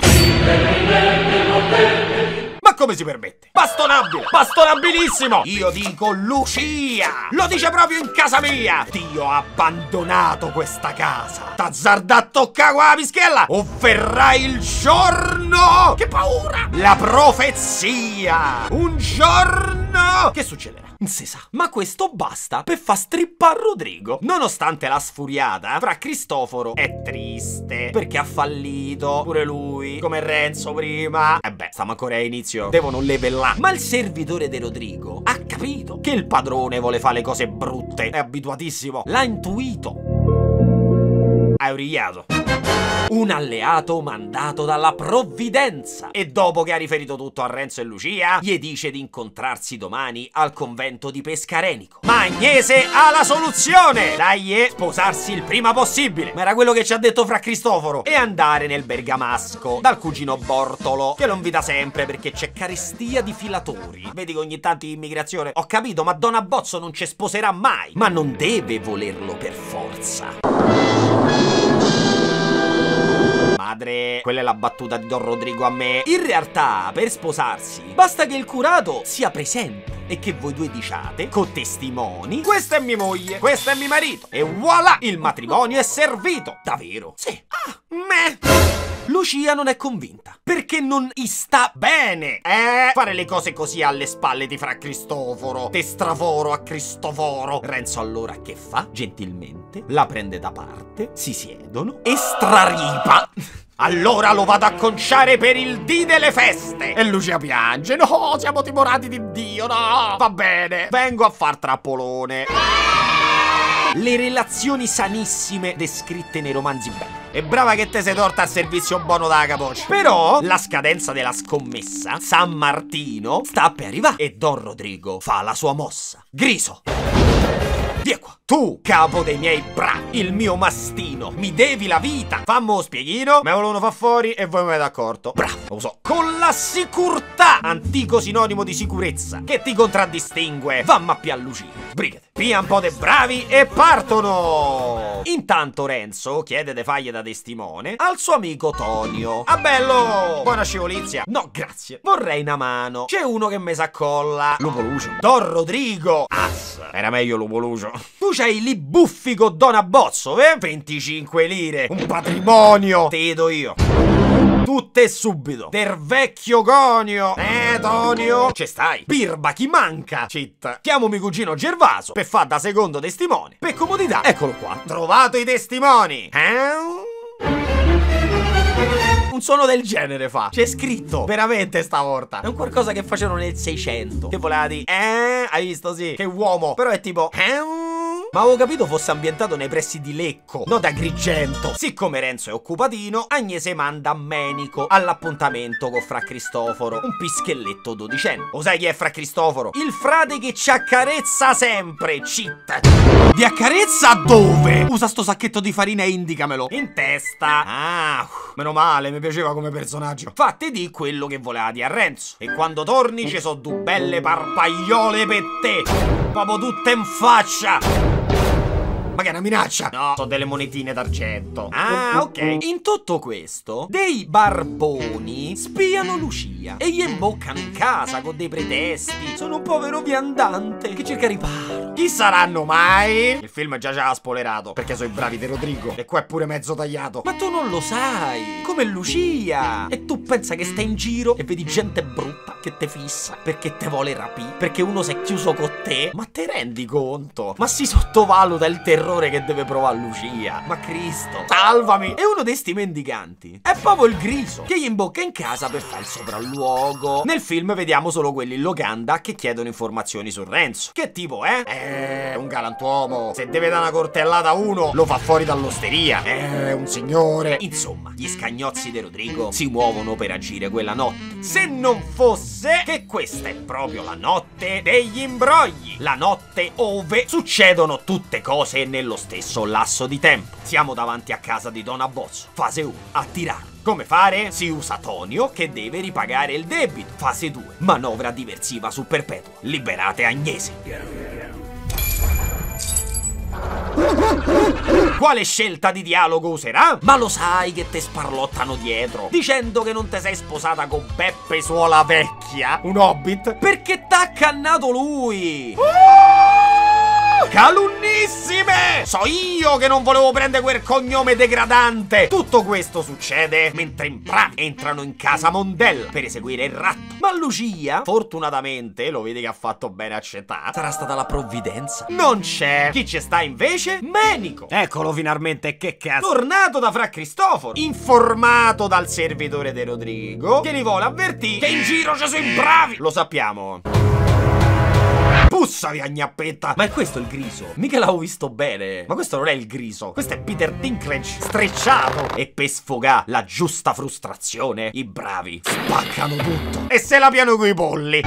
Ma come si permette? Bastonabile! Bastonabilissimo! Io dico Lucia! Lo dice proprio in casa mia! Dio ha abbandonato questa casa! T'azzarda a toccare qua la pischella! O verrà il giorno! Che paura! La profezia! Un giorno! Che succederà? Non si sa. Ma questo basta per far strippare Rodrigo. Nonostante la sfuriata, fra Cristoforo è triste perché ha fallito pure lui, come Renzo prima. E beh, stiamo ancora all'inizio, devono livellare. Ma il servitore di Rodrigo ha capito che il padrone vuole fare le cose brutte. È abituatissimo. L'ha intuito. Ha origliato. Un alleato mandato dalla provvidenza. E dopo che ha riferito tutto a Renzo e Lucia, gli dice di incontrarsi domani al convento di Pescarenico. Ma Agnese ha la soluzione! Dai, sposarsi il prima possibile. Ma era quello che ci ha detto fra Cristoforo. E andare nel bergamasco dal cugino Bortolo, che lo invita sempre perché c'è carestia di filatori. Vedi che ogni tanto immigrazione. Ho capito, ma Don Abbozzo non ci sposerà mai. Ma non deve volerlo per forza. Madre, quella è la battuta di Don Rodrigo a me. In realtà, per sposarsi, basta che il curato sia presente e che voi due diciate, con testimoni, questa è mia moglie, questo è mio marito. E voilà, il matrimonio è servito. Davvero? Sì. Ah, me. Lucia non è convinta, perché non gli sta bene, fare le cose così alle spalle di fra Cristoforo, te straforo a Cristoforo. Renzo allora che fa? Gentilmente la prende da parte, si siedono e straripa. Allora lo vado a conciare per il dì delle feste. E Lucia piange. No, siamo timorati di Dio, no. Va bene, vengo a far trappolone. Le relazioni sanissime descritte nei romanzi belli. E brava che te sei torta al servizio buono da capoccia. Però la scadenza della scommessa, San Martino, sta per arrivare. E Don Rodrigo fa la sua mossa. Griso, via qua. Tu, capo dei miei bravi, il mio mastino, mi devi la vita. Fammo lo spieghino, me volevano fa fuori e voi mi avete accorto. Bravo, lo so. Con la sicurtà, antico sinonimo di sicurezza, che ti contraddistingue. Vamma più a Lucia, sbrigate. Pia un po' de bravi e partono. Intanto Renzo chiede de faglie da testimone al suo amico Tonio. Ah bello, buona scivolizia. No, grazie, vorrei una mano. C'è uno che mi s'accolla. Lupo Lucio. Don Rodrigo. Ass, era meglio Lupo Lucio. Tu c'hai lì buffi con Don Abbozzo, 25 lire, un patrimonio. Te do io. Tutte e subito. Der vecchio conio. Tonio. Ci stai? Pirba, chi manca? Citta. Chiamo mio cugino Gervaso per far da secondo testimone. Per comodità, eccolo qua. Trovato i testimoni. Un suono del genere fa. C'è scritto. Veramente stavolta. È un qualcosa che facevano nel 600. Che voleva dire hai visto sì? Che uomo. Però è tipo ma avevo capito fosse ambientato nei pressi di Lecco, non da Agrigento. Siccome Renzo è occupatino, Agnese manda Menico all'appuntamento con fra Cristoforo, un pischelletto dodicenne. Lo sai chi è fra Cristoforo? Il frate che ci accarezza sempre, cheat. Vi accarezza dove? Usa sto sacchetto di farina e indicamelo. In testa. Ah, meno male, mi piaceva come personaggio. Fatti di quello che voleva dire a Renzo. E quando torni ci so due belle parpagliole per te, proprio tutte in faccia. Ma che è una minaccia? No, sono delle monetine d'argento. Ah, ok. In tutto questo, dei barboni spiano Lucia e gli imboccano in casa con dei pretesti. Sono un povero viandante che cerca riparo, Chi saranno mai? Il film già ci ha spoilerato, perché sono i bravi di Rodrigo. E qua è pure mezzo tagliato. Ma tu non lo sai. Come Lucia. E tu pensa che stai in giro e vedi gente brutta che te fissa, perché te vuole rapire, perché uno si è chiuso con te. Ma te rendi conto? Ma si sottovaluta il terrore che deve provare Lucia. Ma Cristo, salvami. E uno di sti mendicanti è proprio il Griso, che gli imbocca in casa per fare il sopralluogo. Nel film vediamo solo quelli in locanda che chiedono informazioni su Renzo. Che tipo, è un galantuomo. Se deve dare una cortellata a uno, lo fa fuori dall'osteria. È un signore. Insomma, gli scagnozzi di Rodrigo si muovono per agire quella notte. Se non fosse che questa è proprio la notte degli imbrogli. La notte ove succedono tutte cose nello stesso lasso di tempo. Siamo davanti a casa di Don Abbozzo. Fase 1. Attirare. Come fare? Si usa Tonio che deve ripagare il debito. Fase 2. Manovra diversiva su Perpetuo. Liberate Agnese. Quale scelta di dialogo userà? Ma lo sai che te sparlottano dietro, dicendo che non te sei sposata con Beppe Suola Vecchia, un hobbit, perché t'ha accannato lui. Calunnissime! So io che non volevo prendere quel cognome degradante. Tutto questo succede mentre in Bram entrano in casa Mondella per eseguire il ratto. Ma Lucia, fortunatamente, lo vedi che ha fatto bene accettare, sarà stata la provvidenza. Non c'è. Chi ci sta invece? Menico. Eccolo finalmente, che cazzo. Tornato da Fra Cristoforo, informato dal servitore di Rodrigo, che li vuole avvertire che in giro ci sono i bravi. Lo sappiamo. Pussa via gnappetta. Ma è questo il Griso? Mica l'avevo visto bene. Ma questo non è il Griso, questo è Peter Dinklage strecciato. E per sfogare la giusta frustrazione, i bravi spaccano tutto e se la piano coi polli.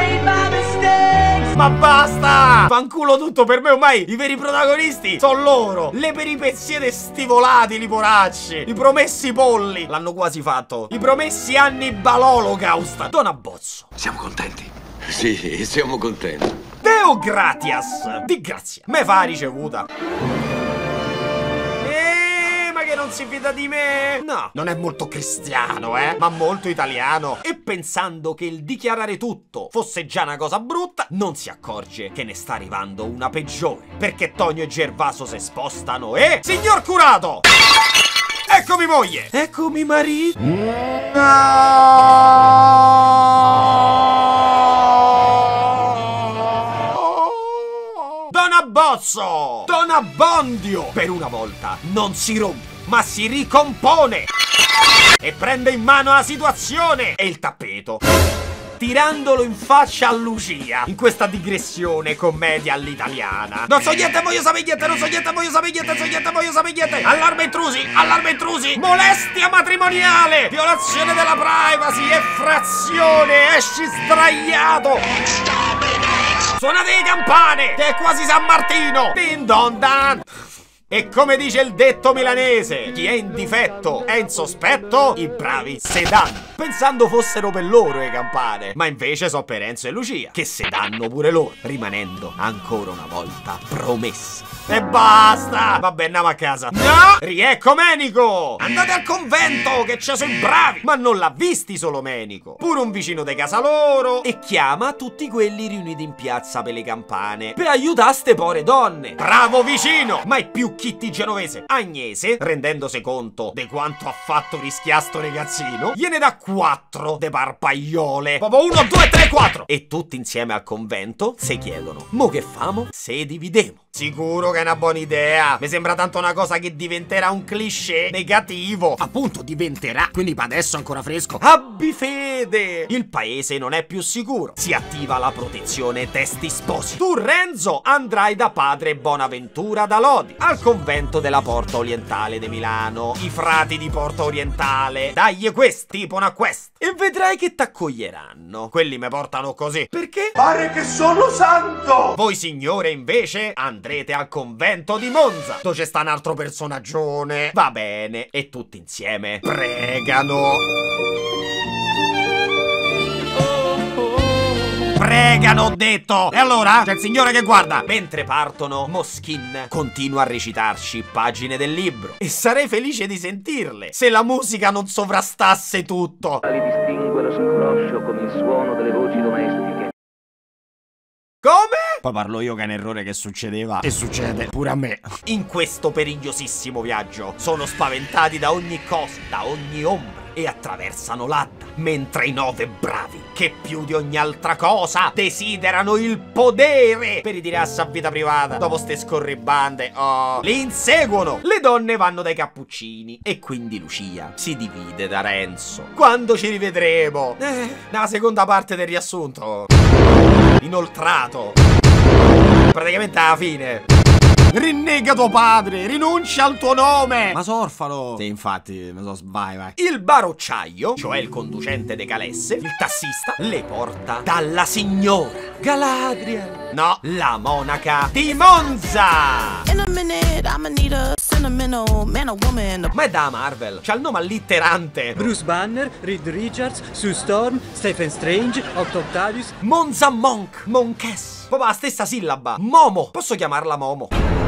Ma basta! Fanculo tutto, per me ormai i veri protagonisti sono loro. Le peripezie de sti volatili poracci. I promessi polli. L'hanno quasi fatto. I promessi Hannibal Holocaust. Don Abbozzo.
Siamo contenti? Sì, siamo contenti.
Deo gratias! Di grazia. Me fa ricevuta. Ma che non si fida di me? No, non è molto cristiano, ma molto italiano. E pensando che il dichiarare tutto fosse già una cosa brutta, non si accorge che ne sta arrivando una peggiore. Perché Tonio e Gervaso si spostano e... Signor curato! Eccomi moglie! Eccomi marito! Don Abbozzo! Don Abbondio! Per una volta non si rompe, ma si ricompone! E prende in mano la situazione e il tappeto, tirandolo in faccia a Lucia in questa digressione commedia all'italiana. Non so niente, voglio sapere niente, non so niente, voglio sapere niente, non so niente, voglio sapere niente. Allarme intrusi, molestia matrimoniale, violazione della privacy, effrazione, esci sdraiato. Suonate le campane, che è quasi San Martino. Din don dan. E come dice il detto milanese, chi è in difetto è in sospetto, i bravi se danno. Pensando fossero per loro le campane, ma invece so per Enzo e Lucia, che se danno pure loro, rimanendo ancora una volta promessi. E basta! Vabbè, andiamo a casa. No! Riecco Menico! Andate al convento, che ci sono i bravi! Ma non l'ha visti solo Menico, pure un vicino di casa loro. E chiama tutti quelli riuniti in piazza per le campane, per aiutare ste povere donne. Bravo vicino! Ma è più Kitty genovese. Agnese, rendendosi conto di quanto ha fatto rischiare sto ragazzino, gliene dà 4 de parpaiole. Proprio 1, 2, 3, 4. E tutti insieme al convento si chiedono: mo che famo? Se dividemo. Sicuro che è una buona idea. Mi sembra tanto una cosa che diventerà un cliché negativo. Appunto, diventerà. Quindi per adesso è ancora fresco. Abbi fede! Il paese non è più sicuro. Si attiva la protezione testi sposi. Tu, Renzo, andrai da padre Bonaventura da Lodi al convento della Porta Orientale di Milano. I frati di Porta Orientale, dagli quest, tipo una quest, e vedrai che t'accoglieranno. Quelli me portano così perché
Pare che sono santo!
voi signore invece andrete al convento di Monza, dove c'è sta un altro personaggione. Va bene. E tutti insieme pregano. Pregano, ho detto! E allora? C'è il signore che guarda. Mentre partono, Moschin continua a recitarci pagine del libro. E sarei felice di sentirle, se la musica non sovrastasse tutto.
Li distingue lo scroscio come il suono delle voci domestiche.
Come? Poi parlo io che è un errore che succedeva e succede pure a me. In questo perigliosissimo viaggio sono spaventati da ogni cosa, da ogni ombra, e attraversano l'Adda, mentre i 9 bravi, che più di ogni altra cosa desiderano il potere per ritirarsi a vita privata dopo ste scorribande, li inseguono. Le donne vanno dai cappuccini e quindi Lucia si divide da Renzo. Quando ci rivedremo? Nella seconda parte del riassunto inoltrato, praticamente alla fine. Rinnega tuo padre, rinuncia al tuo nome. Ma sorfalo. Sì, infatti, vai. Il barocciaio, cioè il conducente de Calesse, il tassista, le porta dalla signora Galadriel. No, la monaca di Monza. Ma è da Marvel, c'ha il nome allitterante.
Bruce Banner, Reed Richards, Sue Storm, Stephen Strange, Octavius.
Monza Monk, Monchess. Proprio la stessa sillaba. Momo, posso chiamarla Momo?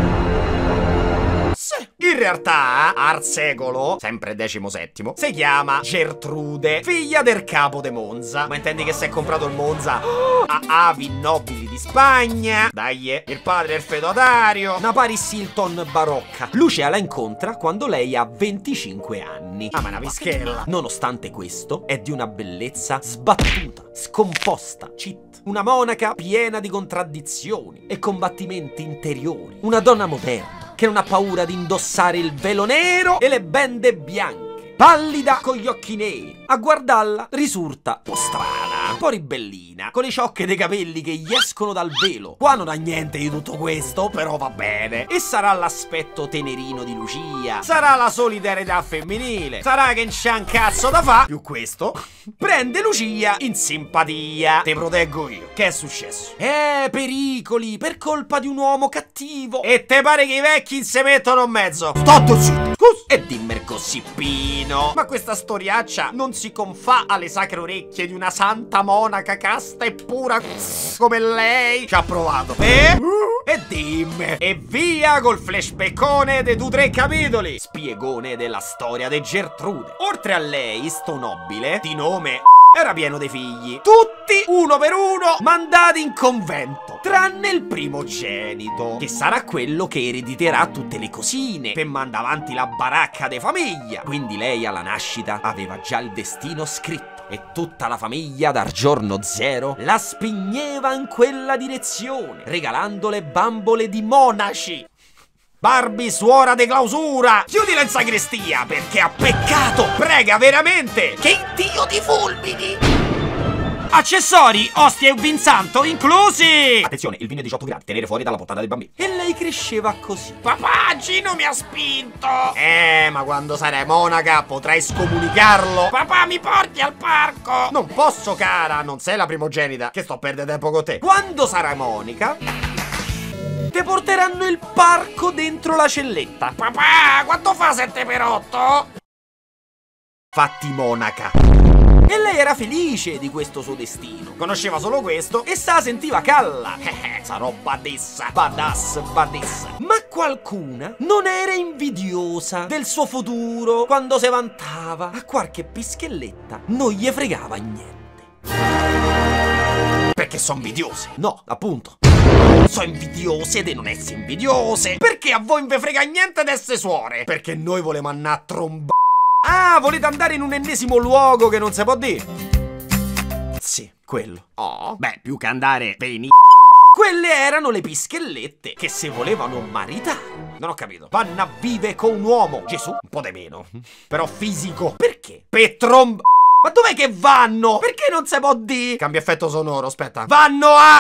Sì. In realtà, Arsecolo, sempre XVII, si chiama Gertrude, figlia del capo de Monza. Ma intendi che si è comprato il Monza a avi nobili di Spagna? Dai, il padre è il feudatario. Una Paris Hilton barocca. Lucia la incontra quando lei ha 25 anni. Ma è una pischella. Nonostante questo, è di una bellezza sbattuta, scomposta, cheat. Una monaca piena di contraddizioni e combattimenti interiori. Una donna moderna che non ha paura di indossare il velo nero e le bende bianche, pallida con gli occhi neri. A guardarla risulta un po' strana, un po' ribellina, con le ciocche dei capelli che gli escono dal velo. Qua non ha niente di tutto questo, però va bene. E sarà l'aspetto tenerino di Lucia, sarà la solidarietà femminile, sarà che non c'è un cazzo da fa. Più questo prende Lucia in simpatia. Te proteggo io. Che è successo? Pericoli per colpa di un uomo cattivo. E te pare che i vecchi se mettono in mezzo? State zitti. E dimmi gossipino, ma questa storiaccia non si confà alle sacre orecchie di una santa monaca casta e pura come lei? Ci ha provato. E dimmi. E via col flashbackone dei 2-3 capitoli. Spiegone della storia di Gertrude. Oltre a lei, sto nobile di nome era pieno dei figli, tutti uno per uno mandati in convento, tranne il primogenito, che sarà quello che erediterà tutte le cosine per mandare avanti la baracca de famiglia. Quindi lei alla nascita aveva già il destino scritto e tutta la famiglia dal giorno zero la spigneva in quella direzione, regalandole bambole di monaci. Barbie, suora de clausura, chiudila in sagrestia perché ha peccato. Prega veramente che il Dio ti fulmini. Accessori, ostie e vin santo inclusi. Attenzione, il vino è 18 gradi, tenere fuori dalla portata dei bambini. E lei cresceva così. Papà, Gino mi ha spinto. Ma quando sarai monaca potrai scomunicarlo. Papà, mi porti al parco? Non posso, cara, non sei la primogenita, che sto a perdere tempo con te. Quando sarai monaca te porteranno il parco dentro la celletta. Papà, quanto fa 7x8? Fatti monaca. E lei era felice di questo suo destino. Conosceva solo questo e se la sentiva calla. Sarò badessa, badessa. Ma qualcuna non era invidiosa del suo futuro. Quando si vantava a qualche pischelletta non gli fregava niente. Perché sono invidiose. No, appunto. Sono invidiose di non essere invidiose. Perché a voi non ve frega niente d'esse suore? Perché noi volevamo andare a trombare. Ah, volete andare in un ennesimo luogo che non si può dire? Sì, quello. Beh, più che andare per quelle erano le pischellette che si volevano maritare. Non ho capito. Vanno a vive con un uomo. Gesù, un po' di meno. Però fisico. Perché? Per ma dov'è che vanno? Perché non si può dire? Cambia effetto sonoro, aspetta. Vanno a...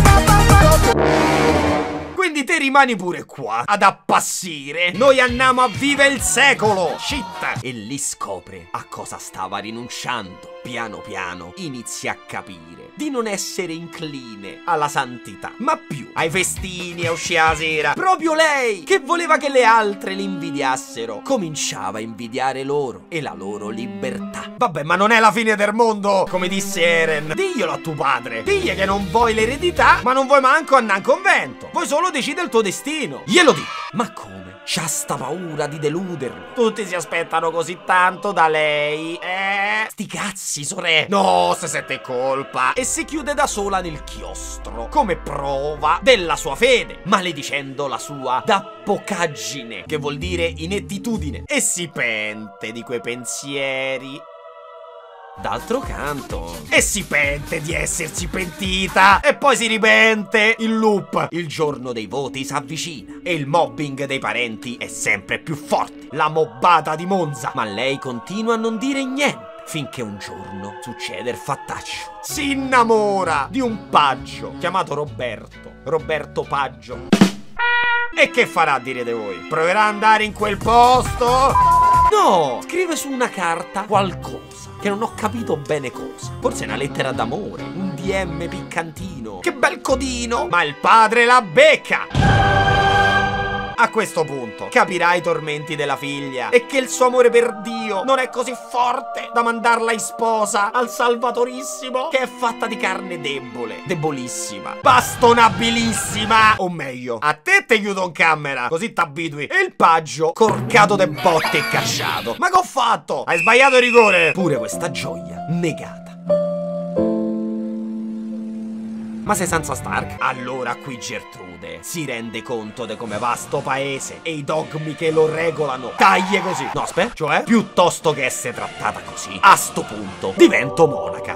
Quindi te rimani pure qua ad appassire. Noi andiamo a vivere il secolo. Shit. E lì scopre a cosa stava rinunciando. Piano piano inizia a capire di non essere incline alla santità, ma più ai festini e a uscire la sera. Proprio lei, che voleva che le altre li invidiassero, cominciava a invidiare loro e la loro libertà. Vabbè, ma non è la fine del mondo, come disse Eren. Diglielo a tuo padre. Digli che non vuoi l'eredità, ma non vuoi manco andare in convento. Vuoi solo decidere il tuo destino. Glielo dico. Ma come? c'ha sta paura di deluderlo. Tutti si aspettano così tanto da lei. Sti cazzi, sorella. No, se sente colpa. E si chiude da sola nel chiostro, come prova della sua fede, maledicendo la sua dappocaggine, che vuol dire inettitudine, e si pente di quei pensieri. D'altro canto, e si pente di essersi pentita, e poi si ripente. Il loop. Il giorno dei voti s'avvicina e il mobbing dei parenti è sempre più forte. La mobbata di Monza. Ma lei continua a non dire niente, finché un giorno succede il fattaccio. Si innamora di un paggio chiamato Roberto Paggio. E che farà, direte voi? Proverà ad andare in quel posto? No! Scrive su una carta qualcosa, che non ho capito bene cosa. Forse una lettera d'amore, un DM piccantino. Che bel codino! Ma il padre la becca! A questo punto capirà i tormenti della figlia e che il suo amore per Dio non è così forte da mandarla in sposa al Salvatorissimo, che è fatta di carne debole, debolissima, bastonabilissima. O meglio, a te chiudo in camera, così t'abitui. E il Paggio corcato de botte e cacciato. Ma che ho fatto? Hai sbagliato il rigore. Pure questa gioia negata. Ma sei Sansa Stark? Allora qui Gertrude si rende conto di come va sto paese e i dogmi che lo regolano. Taglie così. No, aspetta, cioè, piuttosto che essere trattata così, a sto punto divento monaca.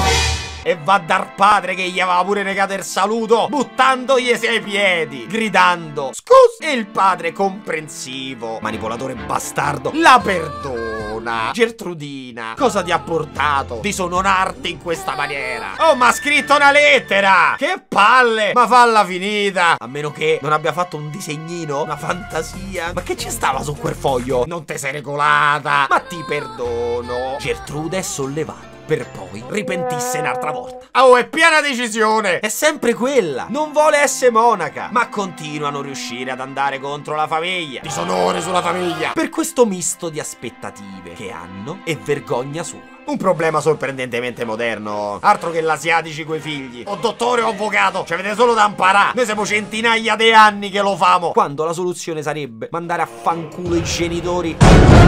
E va dal padre che gli aveva pure negato il saluto, buttandogli ai piedi, gridando scusa. E il padre, comprensivo, manipolatore bastardo, la perdona. Gertrudina, cosa ti ha portato disononarti in questa maniera? Oh, ma ha scritto una lettera! Che palle! Ma falla finita! A meno che non abbia fatto un disegnino, una fantasia. Ma che ci stava su quel foglio? Non te sei regolata. Ma ti perdono. Gertrude è sollevata, per poi ripentirsi un'altra volta. Oh, è piena decisione! È sempre quella! Non vuole essere monaca, ma continua a non riuscire ad andare contro la famiglia. Disonore sulla famiglia! Per questo misto di aspettative che hanno e vergogna sua. Un problema sorprendentemente moderno. Altro che l'asiatici coi figli. O dottore o avvocato, ci avete solo da imparare. Noi siamo centinaia di anni che lo famo. Quando la soluzione sarebbe mandare a fanculo i genitori.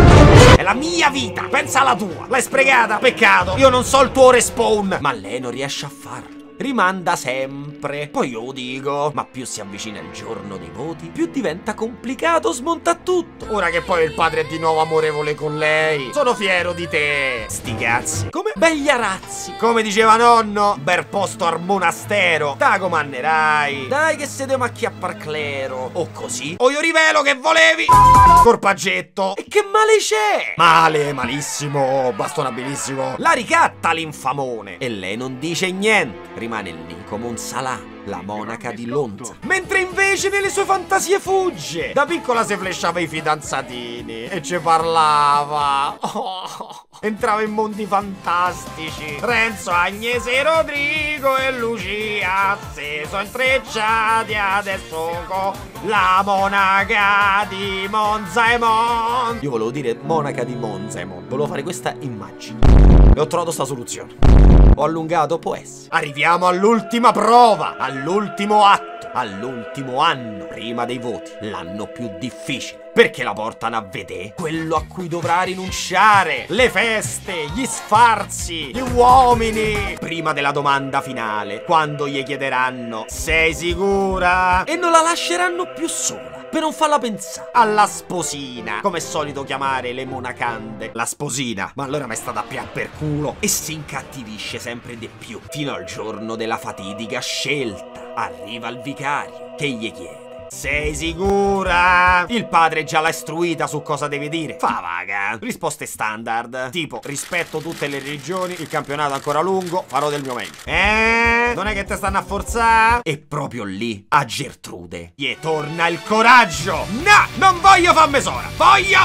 È la mia vita, pensa alla tua. L'hai sprecata, peccato. Io non so il tuo respawn. Ma lei non riesce a farlo. Rimanda sempre. Poi io dico, ma più si avvicina il giorno dei voti, più diventa complicato, smonta tutto. Ora che poi il padre è di nuovo amorevole con lei, sono fiero di te. Sti cazzi. Come begli arazzi. Come diceva nonno, bel posto al monastero. Da comanderai. Dai che siete macchiappar clero. O così, o io rivelo che volevi. Corpaggetto. E che male c'è? Male, malissimo, bastonabilissimo. La ricatta l'infamone. E lei non dice niente. Rimane lì come un salà, la monaca di Lonza. Mentre invece nelle sue fantasie fugge. Da piccola si flashava i fidanzatini e ci parlava. Entrava in mondi fantastici. Renzo, Agnese, Rodrigo e Lucia si sono intrecciati adesso con la monaca di Monza e Mon. Io volevo dire monaca di Monza e Mon. Volevo fare questa immagine e ho trovato sta soluzione. Ho allungato, può essere. Arriviamo all'ultima prova, all'ultimo atto, all'ultimo anno prima dei voti, l'anno più difficile, perché la portano a vedere quello a cui dovrà rinunciare, le feste, gli sfarzi, gli uomini, prima della domanda finale, quando gli chiederanno sei sicura? E non la lasceranno più sola, per non farla pensare alla sposina, come è solito chiamare le monacande. La sposina, ma allora mi è stata più per culo. E si incattivisce sempre di più, fino al giorno della fatidica scelta. Arriva il vicario che gli chiede sei sicura? Il padre già l'ha istruita su cosa deve dire. Fa vaga. Risposte standard, tipo rispetto tutte le religioni, il campionato è ancora lungo, farò del mio meglio. Non è che te stanno a forzare? E proprio lì, a Gertrude, gli torna il coraggio. No, non voglio farmi sola, voglio...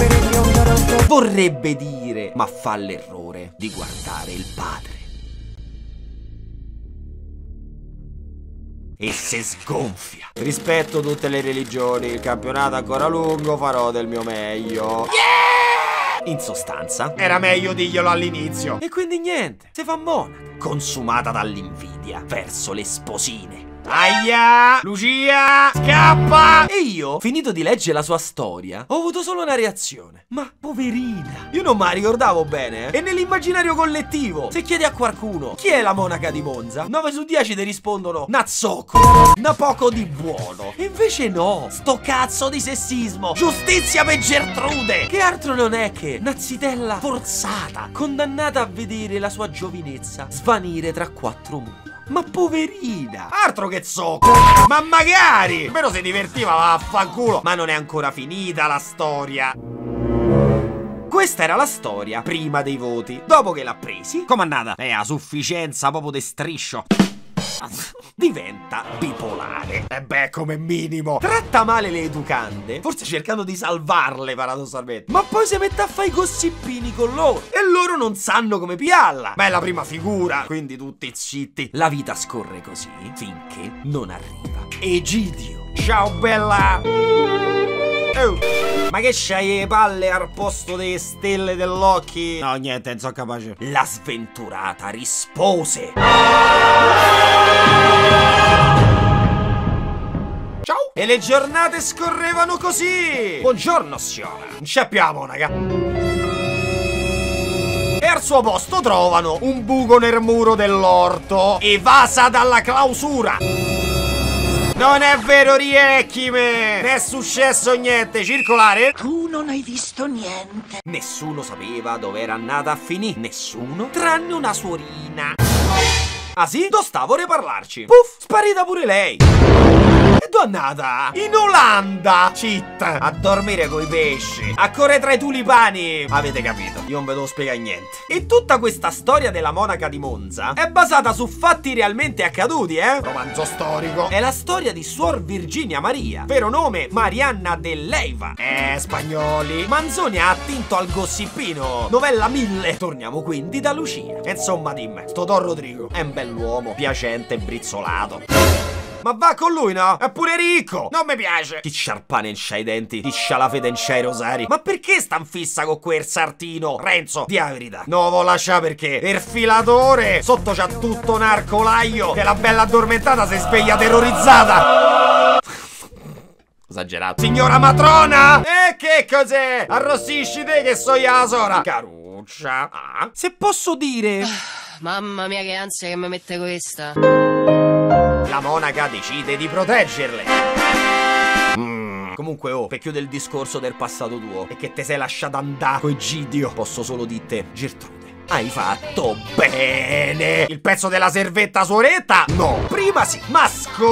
Vorrebbe dire, ma fa l'errore di guardare il padre. E se sgonfia. Rispetto tutte le religioni, il campionato è ancora lungo, farò del mio meglio. Yeah! In sostanza, era meglio dirglielo all'inizio. E quindi niente, si fa monaca, consumata dall'invidia verso le sposine. Aia! Lucia! Scappa! E io, finito di leggere la sua storia, ho avuto solo una reazione. Ma poverina, io non me la ricordavo bene, E nell'immaginario collettivo, se chiedi a qualcuno chi è la monaca di Monza, 9 su 10 ti rispondono Nazzocco, na poco di buono. E invece no, sto cazzo di sessismo. Giustizia per Gertrude, che altro non è che una zitella forzata, condannata a vedere la sua giovinezza svanire tra quattro mura. Ma poverina, altro che zocco. Ma magari, almeno si divertiva, vaffanculo. Ma non è ancora finita la storia. Questa era la storia prima dei voti. Dopo che l'ha presi, com'è andata? A sufficienza proprio de striscio. Diventa bipolare. E beh, come minimo. Tratta male le educande, forse cercando di salvarle paradossalmente. Ma poi si mette a fare i gossipini con loro e loro non sanno come pialla. Ma è la prima figura, quindi tutti zitti. La vita scorre così finché non arriva Egidio. Ciao bella. Oh, ma che c'hai le palle al posto delle stelle dell'occhi? No, niente, non so capace. La sventurata rispose. Ciao! E le giornate scorrevano così. Buongiorno signora. Non c'è più la monaca. E al suo posto trovano un buco nel muro dell'orto, evasa dalla clausura. Non è vero, riecchime! Non è successo niente, circolare?
Tu non hai visto niente.
Nessuno sapeva dove era andata a finire. Nessuno, tranne una suorina. Ah sì? Dove sta? Vorrei parlarci. Puff, sparita pure lei. E dove è andata? In Olanda! Cheat! A dormire coi pesci, a correre tra i tulipani. Avete capito? Io non ve devo spiegare niente. E tutta questa storia della monaca di Monza è basata su fatti realmente accaduti, romanzo storico. È la storia di Suor Virginia Maria, vero nome Marianna dell'Eiva. Spagnoli. Manzoni ha attinto al gossipino. Novella 1000. Torniamo quindi da Lucia. Insomma, dimmi, sto Don Rodrigo è un bell'uomo, piacente e brizzolato. Ma va con lui, no? È pure ricco. Non mi piace. Chi c'ha il pane in c'ha i denti, chi c'ha la fede in c'ha i rosari. Ma perché sta in fissa con quel sartino? Renzo, di la verità. No, vo' lasciare perché il filatore sotto c'ha tutto un arcolaio e la bella addormentata si sveglia terrorizzata. Esagerato. Signora matrona! Che cos'è? Arrossisci te che so io la sora. Caruccia. Se posso dire...
Mamma mia che ansia che mi mette questa.
La monaca decide di proteggerle. Comunque, per chiudere il discorso del passato tuo e che te sei lasciato andare con Egidio, posso solo dirti, Gertrude, hai fatto bene. Il pezzo della servetta suoretta? No. Prima sì, ma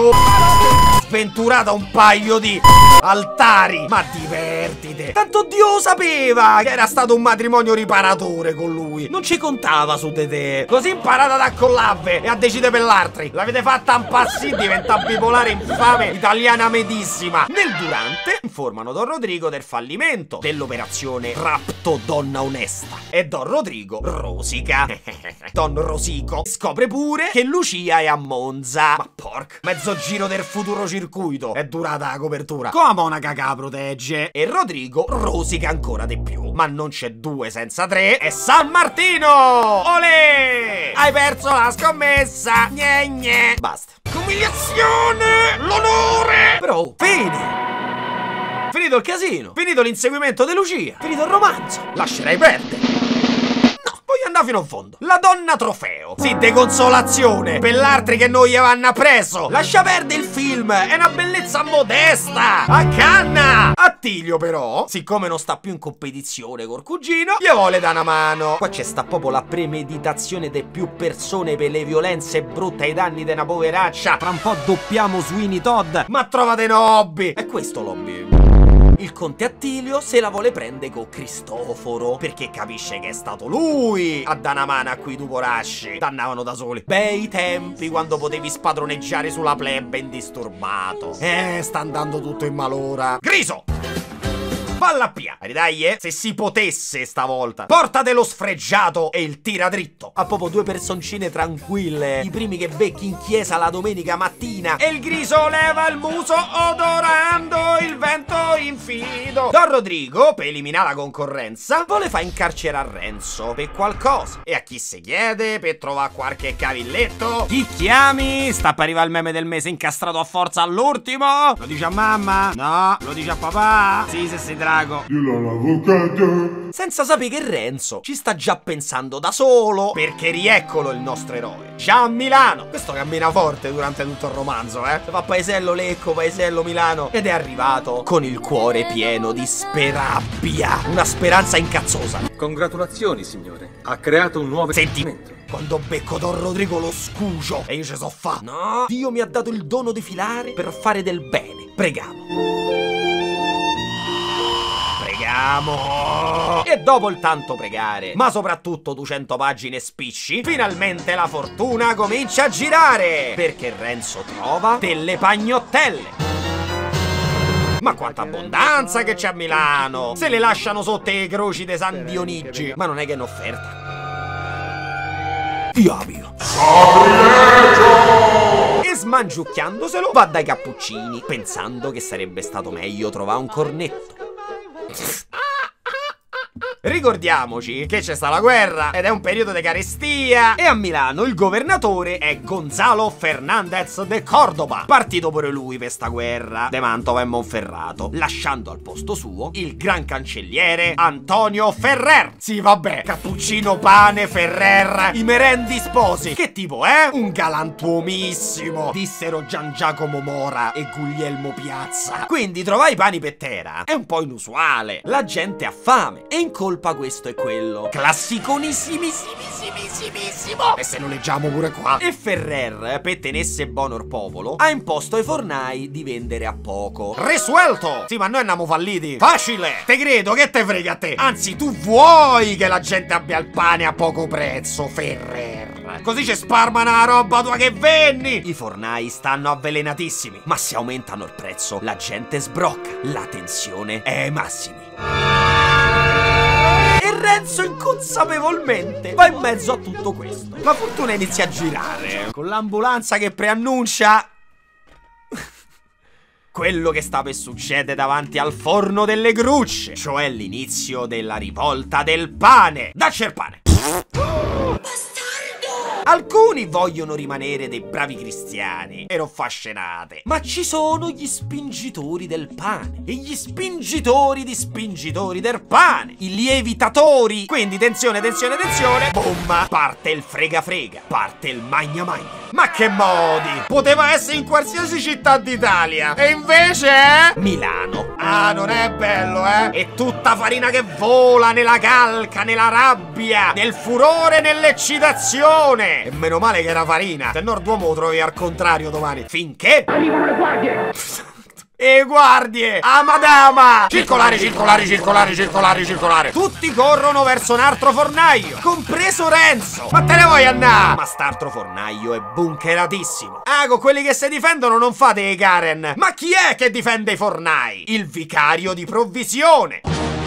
sventurata un paio di altari. Ma divertite. Tanto Dio lo sapeva che era stato un matrimonio riparatore con lui. Non ci contava su di te. Così imparata ad accollarve e a decidere per l'altri. L'avete fatta impazzire, diventa bipolare infame italiana medissima. Nel durante informano Don Rodrigo del fallimento dell'operazione Rapto Donna Onesta. E Don Rodrigo rosica. Don Rosico scopre pure che Lucia è a Monza. Ma porca, mezzo giro del futuro circuito. È durata la copertura. Con la monaca che la protegge. E Rodrigo rosica ancora di più. Ma non c'è due senza tre. È San Martino. Olè! Hai perso la scommessa. Gne gne. Basta. L'umiliazione. L'onore. Però bene. Finito il casino. Finito l'inseguimento di Lucia. Finito il romanzo. Lascerai perdere. Voglio andare fino in fondo. La donna trofeo. Sì, de consolazione per l'altri che non gli vanno preso. Lascia perdere il film. È una bellezza modesta. A canna. Attilio però, siccome non sta più in competizione col cugino, gli vuole dare una mano. Qua c'è sta proprio la premeditazione di più persone per le violenze brutte ai danni di una poveraccia. Tra un po' doppiamo Sweeney Todd. Ma trovate un hobby. È questo l'hobby. Il conte Attilio se la vuole prendere con Cristoforo, perché capisce che è stato lui a dare una mano a quei due poracci. T'annavano da soli. Bei tempi quando potevi spadroneggiare sulla plebe indisturbato. Sta andando tutto in malora. Griso! Falla pia, dai, se si potesse stavolta. Portate lo sfregiato e il tiradritto. Ha proprio due personcine tranquille, i primi che becchi in chiesa la domenica mattina. E il griso leva il muso odorando il vento infido. Don Rodrigo, per eliminare la concorrenza, vuole far incarcerare Renzo per qualcosa. E a chi si chiede per trovare qualche cavilletto? Chi chiami? Sta per arrivare il meme del mese incastrato a forza all'ultimo? Lo dice a mamma? No. Lo dice a papà? Sì, se sei drago. Senza sapere che Renzo ci sta già pensando da solo, perché rieccolo il nostro eroe, già a Milano. Questo cammina forte durante tutto il romanzo, Si fa paesello Lecco, paesello Milano, ed è arrivato con il cuore pieno di sperabbia, una speranza incazzosa.
Congratulazioni, signore. Ha creato un nuovo
sentimento. Quando becco Don Rodrigo lo scuso e io ci so fa. No, Dio mi ha dato il dono di filare per fare del bene. Pregamo. E dopo il tanto pregare, ma soprattutto 200 pagine spicci, finalmente la fortuna comincia a girare, perché Renzo trova delle pagnottelle. Ma quanta abbondanza che c'è a Milano! Se le lasciano sotto i croci de San Dionigi. Ma non è che è un'offerta. Diavolo! E smangiucchiandoselo va dai cappuccini, pensando che sarebbe stato meglio trovare un cornetto. Ricordiamoci che c'è sta la guerra ed è un periodo di carestia e a Milano il governatore è Gonzalo Fernández de Córdoba, partito pure lui per sta guerra de Mantova e Monferrato, lasciando al posto suo il gran cancelliere Antonio Ferrer. Sì, vabbè, cappuccino, pane, Ferrer, i merendi sposi. Che tipo, Un galantuomissimo, dissero Gian Giacomo Mora e Guglielmo Piazza. Quindi trovare i pani per terra è un po' inusuale. La gente ha fame e in colpa questo e quello. Classiconissimissimo. E se lo leggiamo pure qua. E Ferrer, per tenesse buono il popolo, ha imposto ai fornai di vendere a poco. Resuelto! Sì, ma noi andiamo falliti. Facile! Te credo, che te frega a te? Anzi, tu vuoi che la gente abbia il pane a poco prezzo, Ferrer. Così ci sparmano la roba tua che venni. I fornai stanno avvelenatissimi, ma se aumentano il prezzo, la gente sbrocca. La tensione è ai massimi. E Renzo inconsapevolmente va in mezzo a tutto questo. La fortuna inizia a girare, con l'ambulanza che preannuncia quello che sta per succedere davanti al forno delle grucce, cioè l'inizio della rivolta del pane. Dacci il pane. Alcuni vogliono rimanere dei bravi cristiani e non fa scenate, ma ci sono gli spingitori del pane e gli spingitori di spingitori del pane, i lievitatori. Quindi tensione, boom, parte il frega frega, parte il magna magna. Ma che modi! Poteva essere in qualsiasi città d'Italia e invece Milano. Ah, non è bello, È tutta farina che vola nella calca, nella rabbia, nel furore, nell'eccitazione. E meno male che era farina, se no il Duomo lo trovi al contrario domani. Finché arrivano le guardie. E guardie! A madama! Circolare. Tutti corrono verso un altro fornaio, compreso Renzo. Ma te ne vuoi andare? Ma st'altro fornaio è bunkeratissimo. Ah, con quelli che si difendono non fate i Karen. Ma chi è che difende i fornai? Il vicario di provvisione.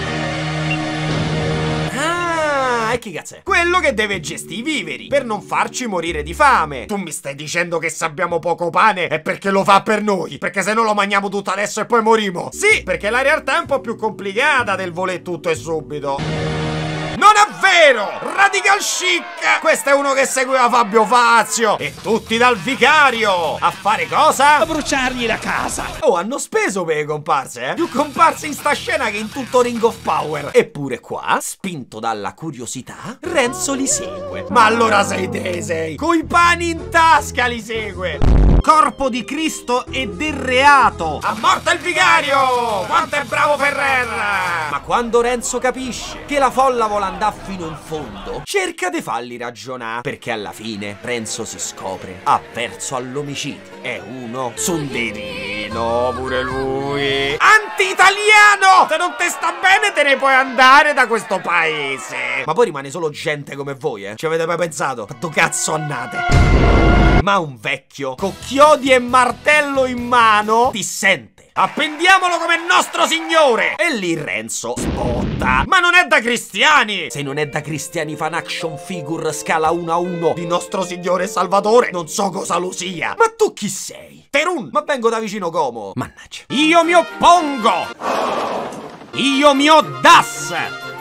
E chi cazzo è? Quello che deve gestire i viveri per non farci morire di fame. Tu mi stai dicendo che se abbiamo poco pane è perché lo fa per noi, perché se no lo mangiamo tutto adesso e poi morimo. Sì, perché la realtà è un po' più complicata del voler tutto e subito. Non è vero! Radical chic! Questo è uno che seguiva Fabio Fazio e tutti dal vicario a fare cosa? A bruciargli la casa. Oh, hanno speso per le comparse, Più comparse in sta scena che in tutto Ring of Power. Eppure qua, spinto dalla curiosità, Renzo li segue. Ma allora sei coi pani in tasca li segue. Corpo di Cristo e del reato. A morte il vicario! Quanto è bravo Ferrer! Ma quando Renzo capisce che la folla vuole andare fino in fondo, cerca di farli ragionare, perché alla fine Renzo si scopre avverso all'omicidio. È uno sonderino pure lui. Anti-italiano! Se non te sta bene te ne puoi andare da questo paese. Ma poi rimane solo gente come voi, Ci avete mai pensato? Quanto cazzo annate? Ma un vecchio con chiodi e martello in mano ti sente. Appendiamolo come nostro signore! E lì Renzo sbotta. Ma non è da cristiani! Se non è da cristiani fa un action figure scala 1:1 di nostro signore e salvatore, non so cosa lo sia. Ma tu chi sei? Terun! Ma vengo da vicino Como. Mannaggia. Io mi oppongo! Io mi oddas!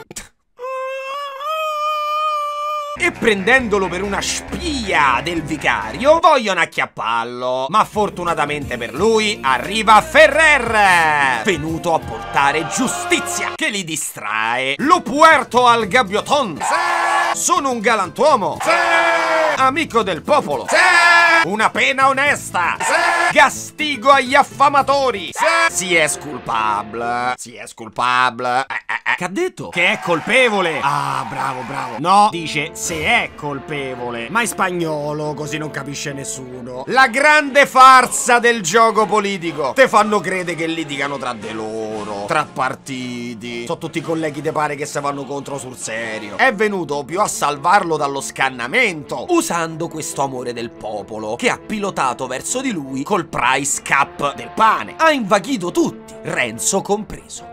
E prendendolo per una spia del vicario, vogliono acchiapparlo. Ma fortunatamente per lui arriva Ferrer, venuto a portare giustizia, che li distrae. Lo puerto al gabbioton. Sono un galantuomo. Amico del popolo. Una pena onesta. Castigo agli affamatori. Si è sculpable. Si è sculpable. Che ha detto? Che è colpevole. Ah, bravo, bravo. No, dice se è colpevole. Ma in spagnolo, così non capisce nessuno. La grande farsa del gioco politico. Te fanno credere che litigano tra di loro, tra partiti. Sono tutti colleghi te pare che se vanno contro sul serio. È venuto più a salvarlo dallo scannamento, usando questo amore del popolo che ha pilotato verso di lui col price cap del pane. Ha invaghito tutti, Renzo compreso,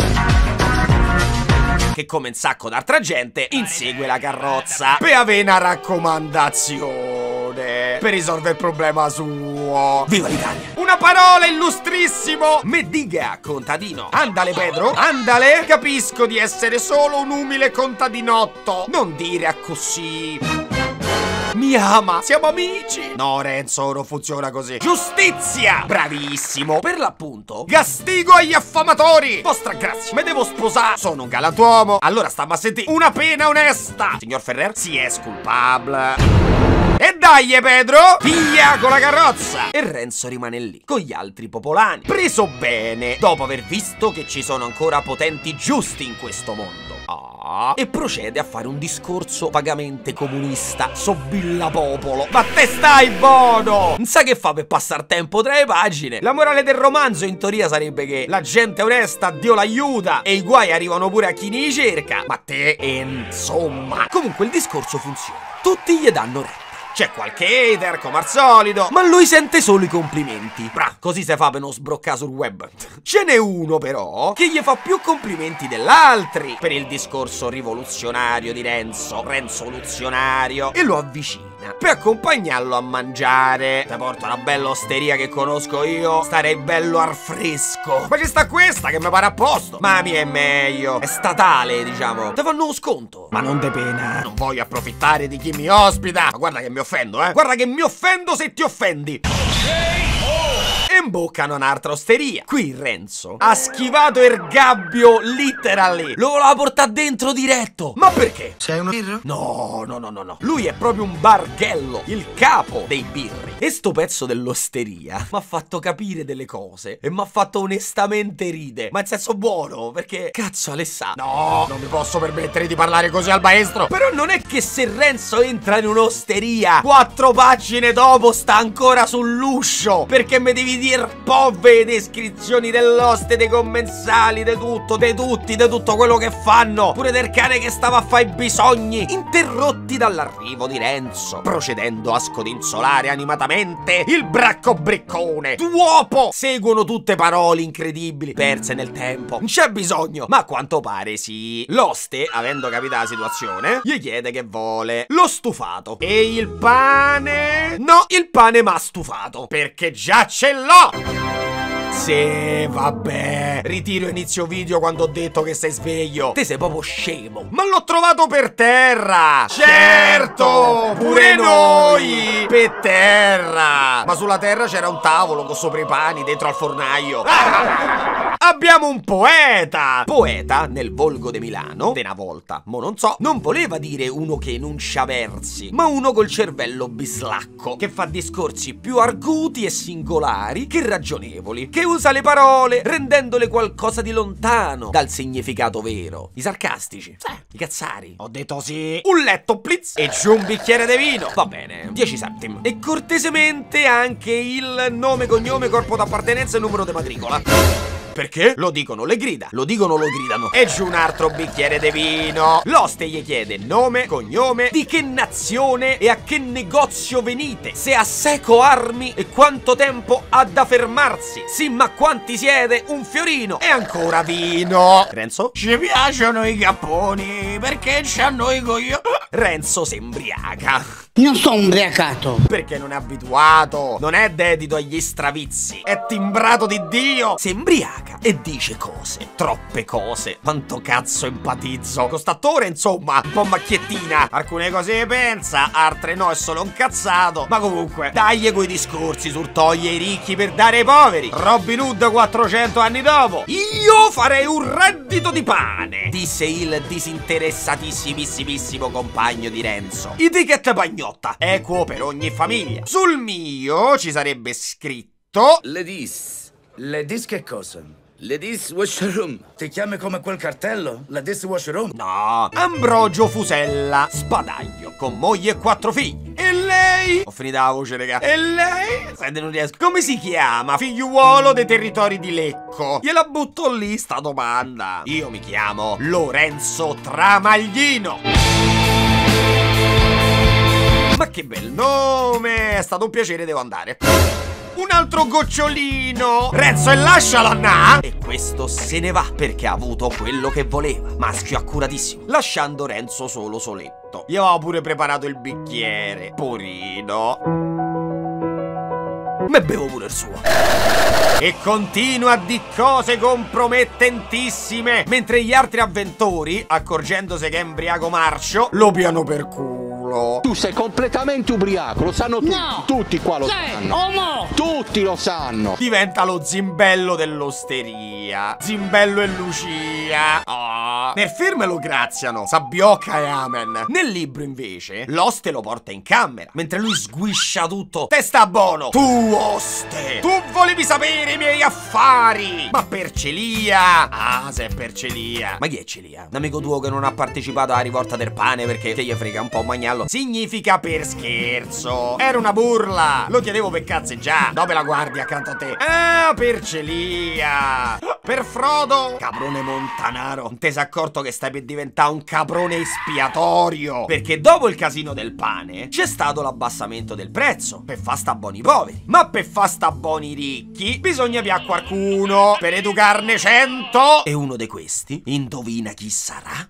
che come un sacco d'altra gente insegue la carrozza per avere una raccomandazione per risolvere il problema suo. Viva l'Italia! Una parola, illustrissimo! Me dica, contadino. Andale, Pedro, andale! Capisco di essere solo un umile contadinotto. Non dire a così. Mi ama, siamo amici. No, Renzo, non funziona così. Giustizia! Bravissimo, per l'appunto. Castigo agli affamatori. Vostra grazia, me devo sposare. Sono un galantuomo. Allora stamma a sentire una pena onesta. Signor Ferrer, si è sculpable. E dai, Pedro, via con la carrozza. E Renzo rimane lì con gli altri popolani, preso bene, dopo aver visto che ci sono ancora potenti giusti in questo mondo. E procede a fare un discorso vagamente comunista, sobilla popolo. Ma te stai buono! Non sa che fa per passare tempo tra le pagine? La morale del romanzo in teoria sarebbe che la gente onesta Dio l'aiuta e i guai arrivano pure a chi li cerca. Ma te, insomma. Comunque il discorso funziona, tutti gli danno retta. C'è qualche hater, come al solito, ma lui sente solo i complimenti. Bra, così si fa per non sbroccare sul web. Ce n'è uno però che gli fa più complimenti dell'altri per il discorso rivoluzionario di Renzo, Rensoluzionario, e lo avvicina per accompagnarlo a mangiare. Ti porto una bella osteria che conosco io, starei bello al fresco. Ma ci sta questa che mi pare a posto. Ma mi è meglio, è statale, diciamo. Ti fanno uno sconto. Ma non de pena, non voglio approfittare di chi mi ospita. Ma guarda che mi offendo, guarda che mi offendo se ti offendi. E imboccano un'altra osteria. Qui Renzo ha schivato il gabbio literally. Lo voleva portare dentro diretto. Ma perché?
Sei uno birro?
No, no, no, no, no. Lui è proprio un barghello, il capo dei birri. E sto pezzo dell'osteria mi ha fatto capire delle cose e mi ha fatto onestamente ride. Ma in senso buono, perché cazzo Alessandro, no, non mi posso permettere di parlare così al maestro. Però non è che se Renzo entra in un'osteria 4 pagine dopo sta ancora sull'uscio, perché mi devi dire pove descrizioni dell'oste, dei commensali, di tutto, di tutti, di tutto quello che fanno, pure del cane che stava a fare i bisogni, interrotti dall'arrivo di Renzo, procedendo a scodinzolare animatamente il bracco-briccone. Duopo seguono tutte parole incredibili, perse nel tempo. Non c'è bisogno, ma a quanto pare sì. L'oste, avendo capito la situazione, gli chiede che vuole lo stufato. E il pane? No, il pane m'ha stufato, perché già ce l'ho. Sì, vabbè, ritiro inizio video quando ho detto che sei sveglio. Te sei proprio scemo. Ma l'ho trovato per terra. Certo, pure noi per terra. Ma sulla terra c'era un tavolo con sopra i pani dentro al fornaio. Abbiamo un poeta. Poeta, nel volgo di Milano, de una volta, mo non so, non voleva dire uno che enuncia versi, ma uno col cervello bislacco, che fa discorsi più arguti e singolari che ragionevoli, che usa le parole rendendole qualcosa di lontano dal significato vero. I sarcastici, i cazzari. Ho detto sì. Un letto, please, e giù un bicchiere di vino. Va bene, 10 centimi. E cortesemente anche il nome, cognome, corpo d'appartenenza e numero di matricola. Perché? Lo dicono le grida, lo dicono lo gridano. E giù un altro bicchiere di vino. L'oste gli chiede nome, cognome, di che nazione e a che negozio venite, se ha seco armi e quanto tempo ha da fermarsi. Sì, ma quanti siete? Un fiorino. E ancora vino. Renzo?
Ci piacciono i capponi, perché c'hanno i coglioni.
Renzo si imbriaca.
Non sono ubriacato.
Perché non è abituato, non è dedito agli stravizi, è timbrato di Dio. Si imbriaca e dice cose, troppe cose. Quanto cazzo empatizzo con st'attore, insomma, un po' macchiettina. Alcune cose le pensa, altre no, è solo un cazzato. Ma comunque, taglie quei discorsi sul toglie i ricchi per dare ai poveri. Robin Hood 400 anni dopo. Io farei un reddito di pane, disse il disinteressatissimissimo compagno di Renzo. Etichetta pagnotta, equo per ogni famiglia. Sul mio ci sarebbe scritto
Ladies che cosa? Ladies Washroom. Ti chiami come quel cartello? Ladies Washroom?
no, Ambrogio Fusella, spadaglio, con moglie e 4 figli. E lei? Ho finita la voce, raga. E lei? Senti, non riesco. Come si chiama? Figliuolo dei territori di Lecco. Gliela butto lì sta domanda. Io mi chiamo Lorenzo Tramaglino. Ma che bel nome! È stato un piacere, devo andare. Un altro gocciolino! Renzo, e lasciala, na! E questo se ne va perché ha avuto quello che voleva. Maschio accuratissimo. Lasciando Renzo solo soletto. Gli aveva pure preparato il bicchiere. Porino. Me bevo pure il suo. E continua a di cose compromettentissime, mentre gli altri avventori, accorgendosi che è embriaco marcio, lo piano per culo.
Tu sei completamente ubriaco, lo sanno tutti.
No.
Tutti qua lo sanno.
Oh no!
Tutti lo sanno.
Diventa lo zimbello dell'osteria. Zimbello e Lucia. Oh. Nel film lo graziano, Sabbiocca e Amen. Nel libro invece l'oste lo porta in camera, mentre lui sguiscia tutto. Testa buono. Tu oste, tu volevi sapere i miei affari. Ma per Celia. Ah, se è per Celia. Ma chi è Celia? Un amico tuo che non ha partecipato alla rivolta del pane perché te gli frega un po' magnarlo. Significa per scherzo. Era una burla. Lo chiedevo per cazzeggiare. Dove la guardi accanto a te? Ah, per Celia. Per Frodo. Caprone montanaro. Non ti sei accorto che stai per diventare un caprone espiatorio? Perché dopo il casino del pane c'è stato l'abbassamento del prezzo per fa sta buoni poveri. Ma per fa sta buoni ricchi bisogna pià qualcuno per educarne 100. E uno di questi, indovina chi sarà?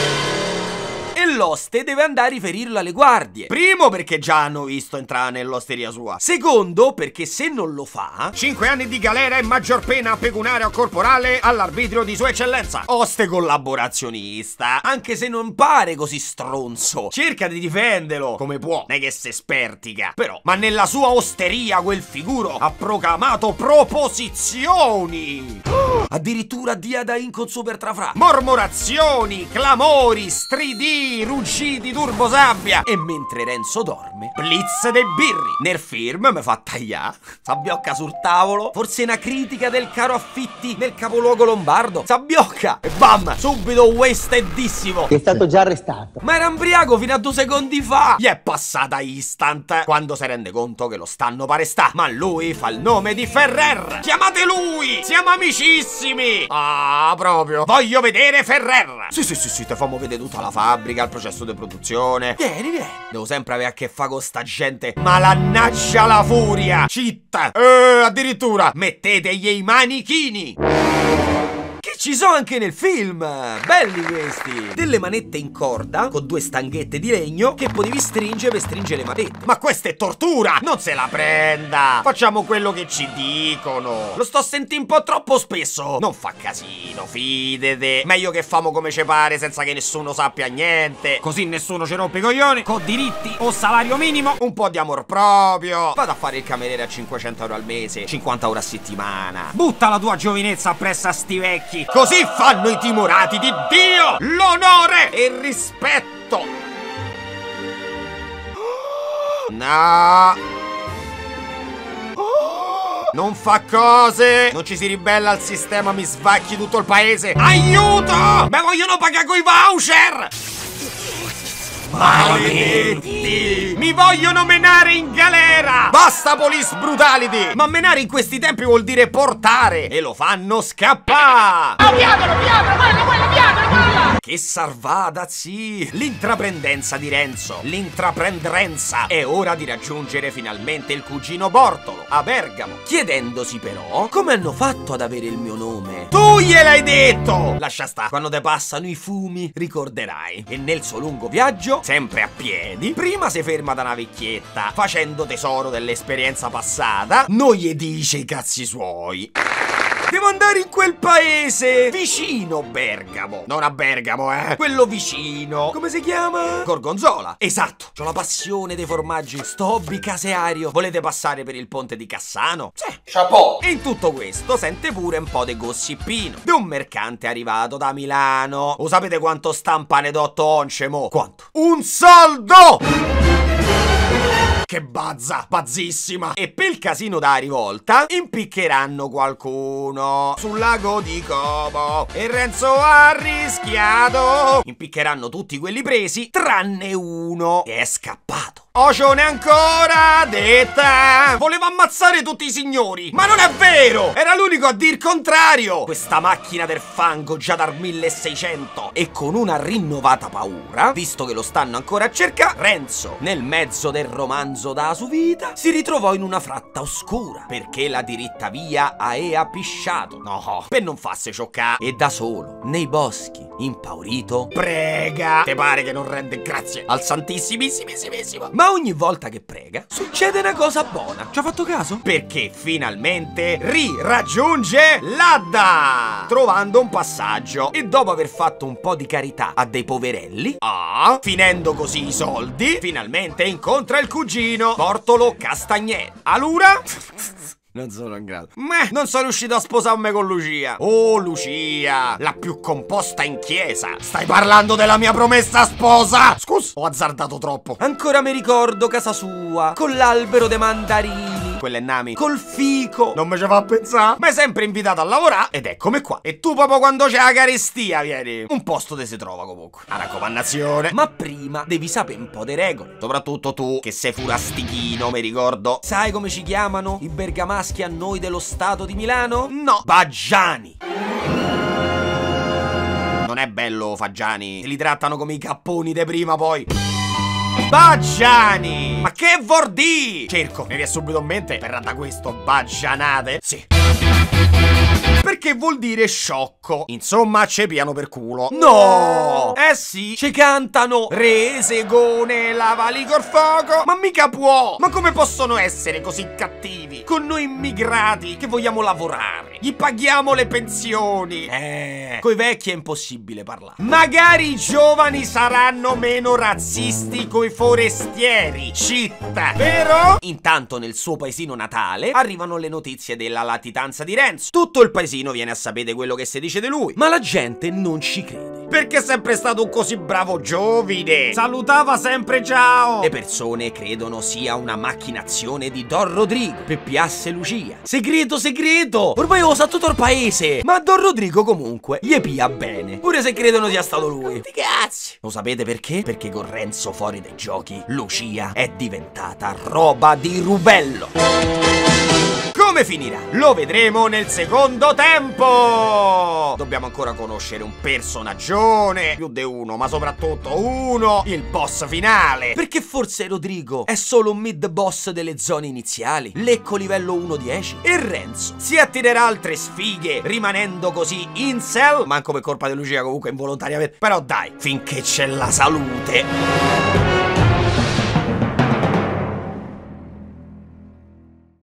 E l'oste deve andare a riferirlo alle guardie. Primo, perché già hanno visto entrare nell'osteria sua. Secondo, perché se non lo fa 5 anni di galera e maggior pena pecuniaria o corporale all'arbitrio di sua eccellenza. Oste collaborazionista. Anche se non pare così stronzo, cerca di difenderlo come può. Non è che se spertica, però. Ma nella sua osteria quel figuro ha proclamato proposizioni. Addirittura diada in con super trafra. Mormorazioni, clamori, stridii, ruggiti, turbosabbia. E mentre Renzo dorme, blitz dei birri. Nel film mi fa tagliare Sabbiocca sul tavolo. Forse una critica del caro affitti nel capoluogo lombardo. Sabbiocca e bam, subito wastedissimo.
È stato già arrestato.
Ma era imbriaco fino a 2 secondi fa. Gli è passata instant quando si rende conto che lo stanno per arrestare. Ma lui fa il nome di Ferrer. Chiamate lui, siamo amicissimi. Ah, proprio. Voglio vedere Ferrer. Sì, te famo vedere tutta la fabbrica, il processo di produzione. Vieni. Devo sempre avere a che fare con sta gente. Malannaggia la furia. Citta. Addirittura mettetegli i manichini. Che ci sono anche nel film. Belli questi. Delle manette in corda con 2 stanghette di legno che potevi stringere per stringere le manette. Ma questa è tortura. Non se la prenda. Facciamo quello che ci dicono. Lo sto sentendo un po' troppo spesso. Non fa casino, fidete. Meglio che famo come ci pare senza che nessuno sappia niente. Così nessuno ci rompe i coglioni. Con diritti o salario minimo. Un po' di amor proprio. Vado a fare il cameriere a 500 euro al mese, 50 ore a settimana. Butta la tua giovinezza appresso a sti vecchi. Così fanno i timorati di Dio! L'onore e il rispetto! No! Non fa cose! Non ci si ribella al sistema, mi svacchi tutto il paese! Aiuto! Mi vogliono pagare coi voucher! Maledetti! Mi vogliono menare in galera! Basta police brutality! Ma menare in questi tempi vuol dire portare! E lo fanno scappare! Che sarvada, sì! L'intraprendenza di Renzo, l'intraprendenza! È ora di raggiungere finalmente il cugino Bortolo, a Bergamo, chiedendosi però come hanno fatto ad avere il mio nome. Tu gliel'hai detto! Lascia sta, quando te passano i fumi, ricorderai. E nel suo lungo viaggio, sempre a piedi, prima si ferma da una vecchietta, facendo tesoro dell'esperienza passata, non gli dice i cazzi suoi. Devo andare in quel paese vicino Bergamo. Non a Bergamo, quello vicino. Come si chiama? Gorgonzola. Esatto. C'ho la passione dei formaggi. Sto hobby caseario. Volete passare per il ponte di Cassano? Sì.
Chapeau.
E in tutto questo sente pure un po' di gossipino di un mercante arrivato da Milano. Lo sapete quanto sta un panedotto once, mo? Quanto? Un soldo! Che bazza, pazzissima. E per il casino da rivolta impiccheranno qualcuno sul lago di Como. E Renzo ha rischiato. Impiccheranno tutti quelli presi tranne uno che è scappato. Ocione ancora detta. Voleva ammazzare tutti i signori, ma non è vero. Era l'unico a dir contrario. Questa macchina del fango già dal 1600. E con una rinnovata paura, visto che lo stanno ancora a cercare, Renzo, nel mezzo del romanzo da sua vita, si ritrovò in una fratta oscura perché la diritta via aveva pisciato. No, per non farsi scioccare. E da solo, nei boschi, impaurito, prega. Te pare che non rende grazie al Santissimissimissimo? Ma ogni volta che prega, succede una cosa buona. Ci ha fatto caso? Perché finalmente raggiunge l'Adda, trovando un passaggio. E dopo aver fatto un po' di carità a dei poverelli, finendo così i soldi, finalmente incontra il cugino Bortolo Castagneri. Allora? Non sono in grado. Non sono riuscito a sposarmi con Lucia. Oh, Lucia, la più composta in chiesa. Stai parlando della mia promessa sposa? Scusa, ho azzardato troppo. Ancora mi ricordo casa sua, con l'albero dei mandarini, quelle nami, col fico. Non me ci fa a pensare. Ma è sempre invitato a lavorare ed eccomi qua. E tu proprio quando c'è la carestia vieni. Un posto dove si trova comunque. A raccomandazione. Ma prima devi sapere un po' di regole. Soprattutto tu, che sei furastichino, mi ricordo. Sai come ci chiamano i bergamaschi a noi dello Stato di Milano? No, Baggiani. Non è bello Faggiani, li trattano come i capponi de prima poi. Baggiani! Ma che vuol dire? Cerco, mi viene subito in mente, verrà da questo, baggianate? Sì. Perché vuol dire sciocco. Insomma, ci piano per culo. No! Eh sì, ci cantano Resegone, lavali col fuoco. Ma mica può! Ma come possono essere così cattivi con noi immigrati che vogliamo lavorare? Gli paghiamo le pensioni. Coi vecchi è impossibile parlare. Magari i giovani saranno meno razzisti coi forestieri. Citta, vero? Intanto nel suo paesino natale arrivano le notizie della latitanza di Renzo. Tutto il paesino viene a sapere quello che si dice di lui, ma la gente non ci crede. Perché è sempre stato un così bravo giovine. Salutava sempre ciao. Le persone credono sia una macchinazione di Don Rodrigo per piasse Lucia. Segreto, segreto. Ormai lo sa tutto il paese. Ma Don Rodrigo comunque gli pia bene, pure se credono sia stato lui. Di cazzi. Lo sapete perché? Perché con Renzo fuori dai giochi, Lucia è diventata roba di rubello. Come finirà? Lo vedremo nel secondo tempo! Dobbiamo ancora conoscere un personaggione, più di uno, ma soprattutto uno, il boss finale. Perché forse Rodrigo è solo un mid boss delle zone iniziali, Lecco livello 1-10, e Renzo si attirerà altre sfighe, rimanendo così incel, manco per colpa di Lucia comunque involontariamente. Però dai, finché c'è la salute.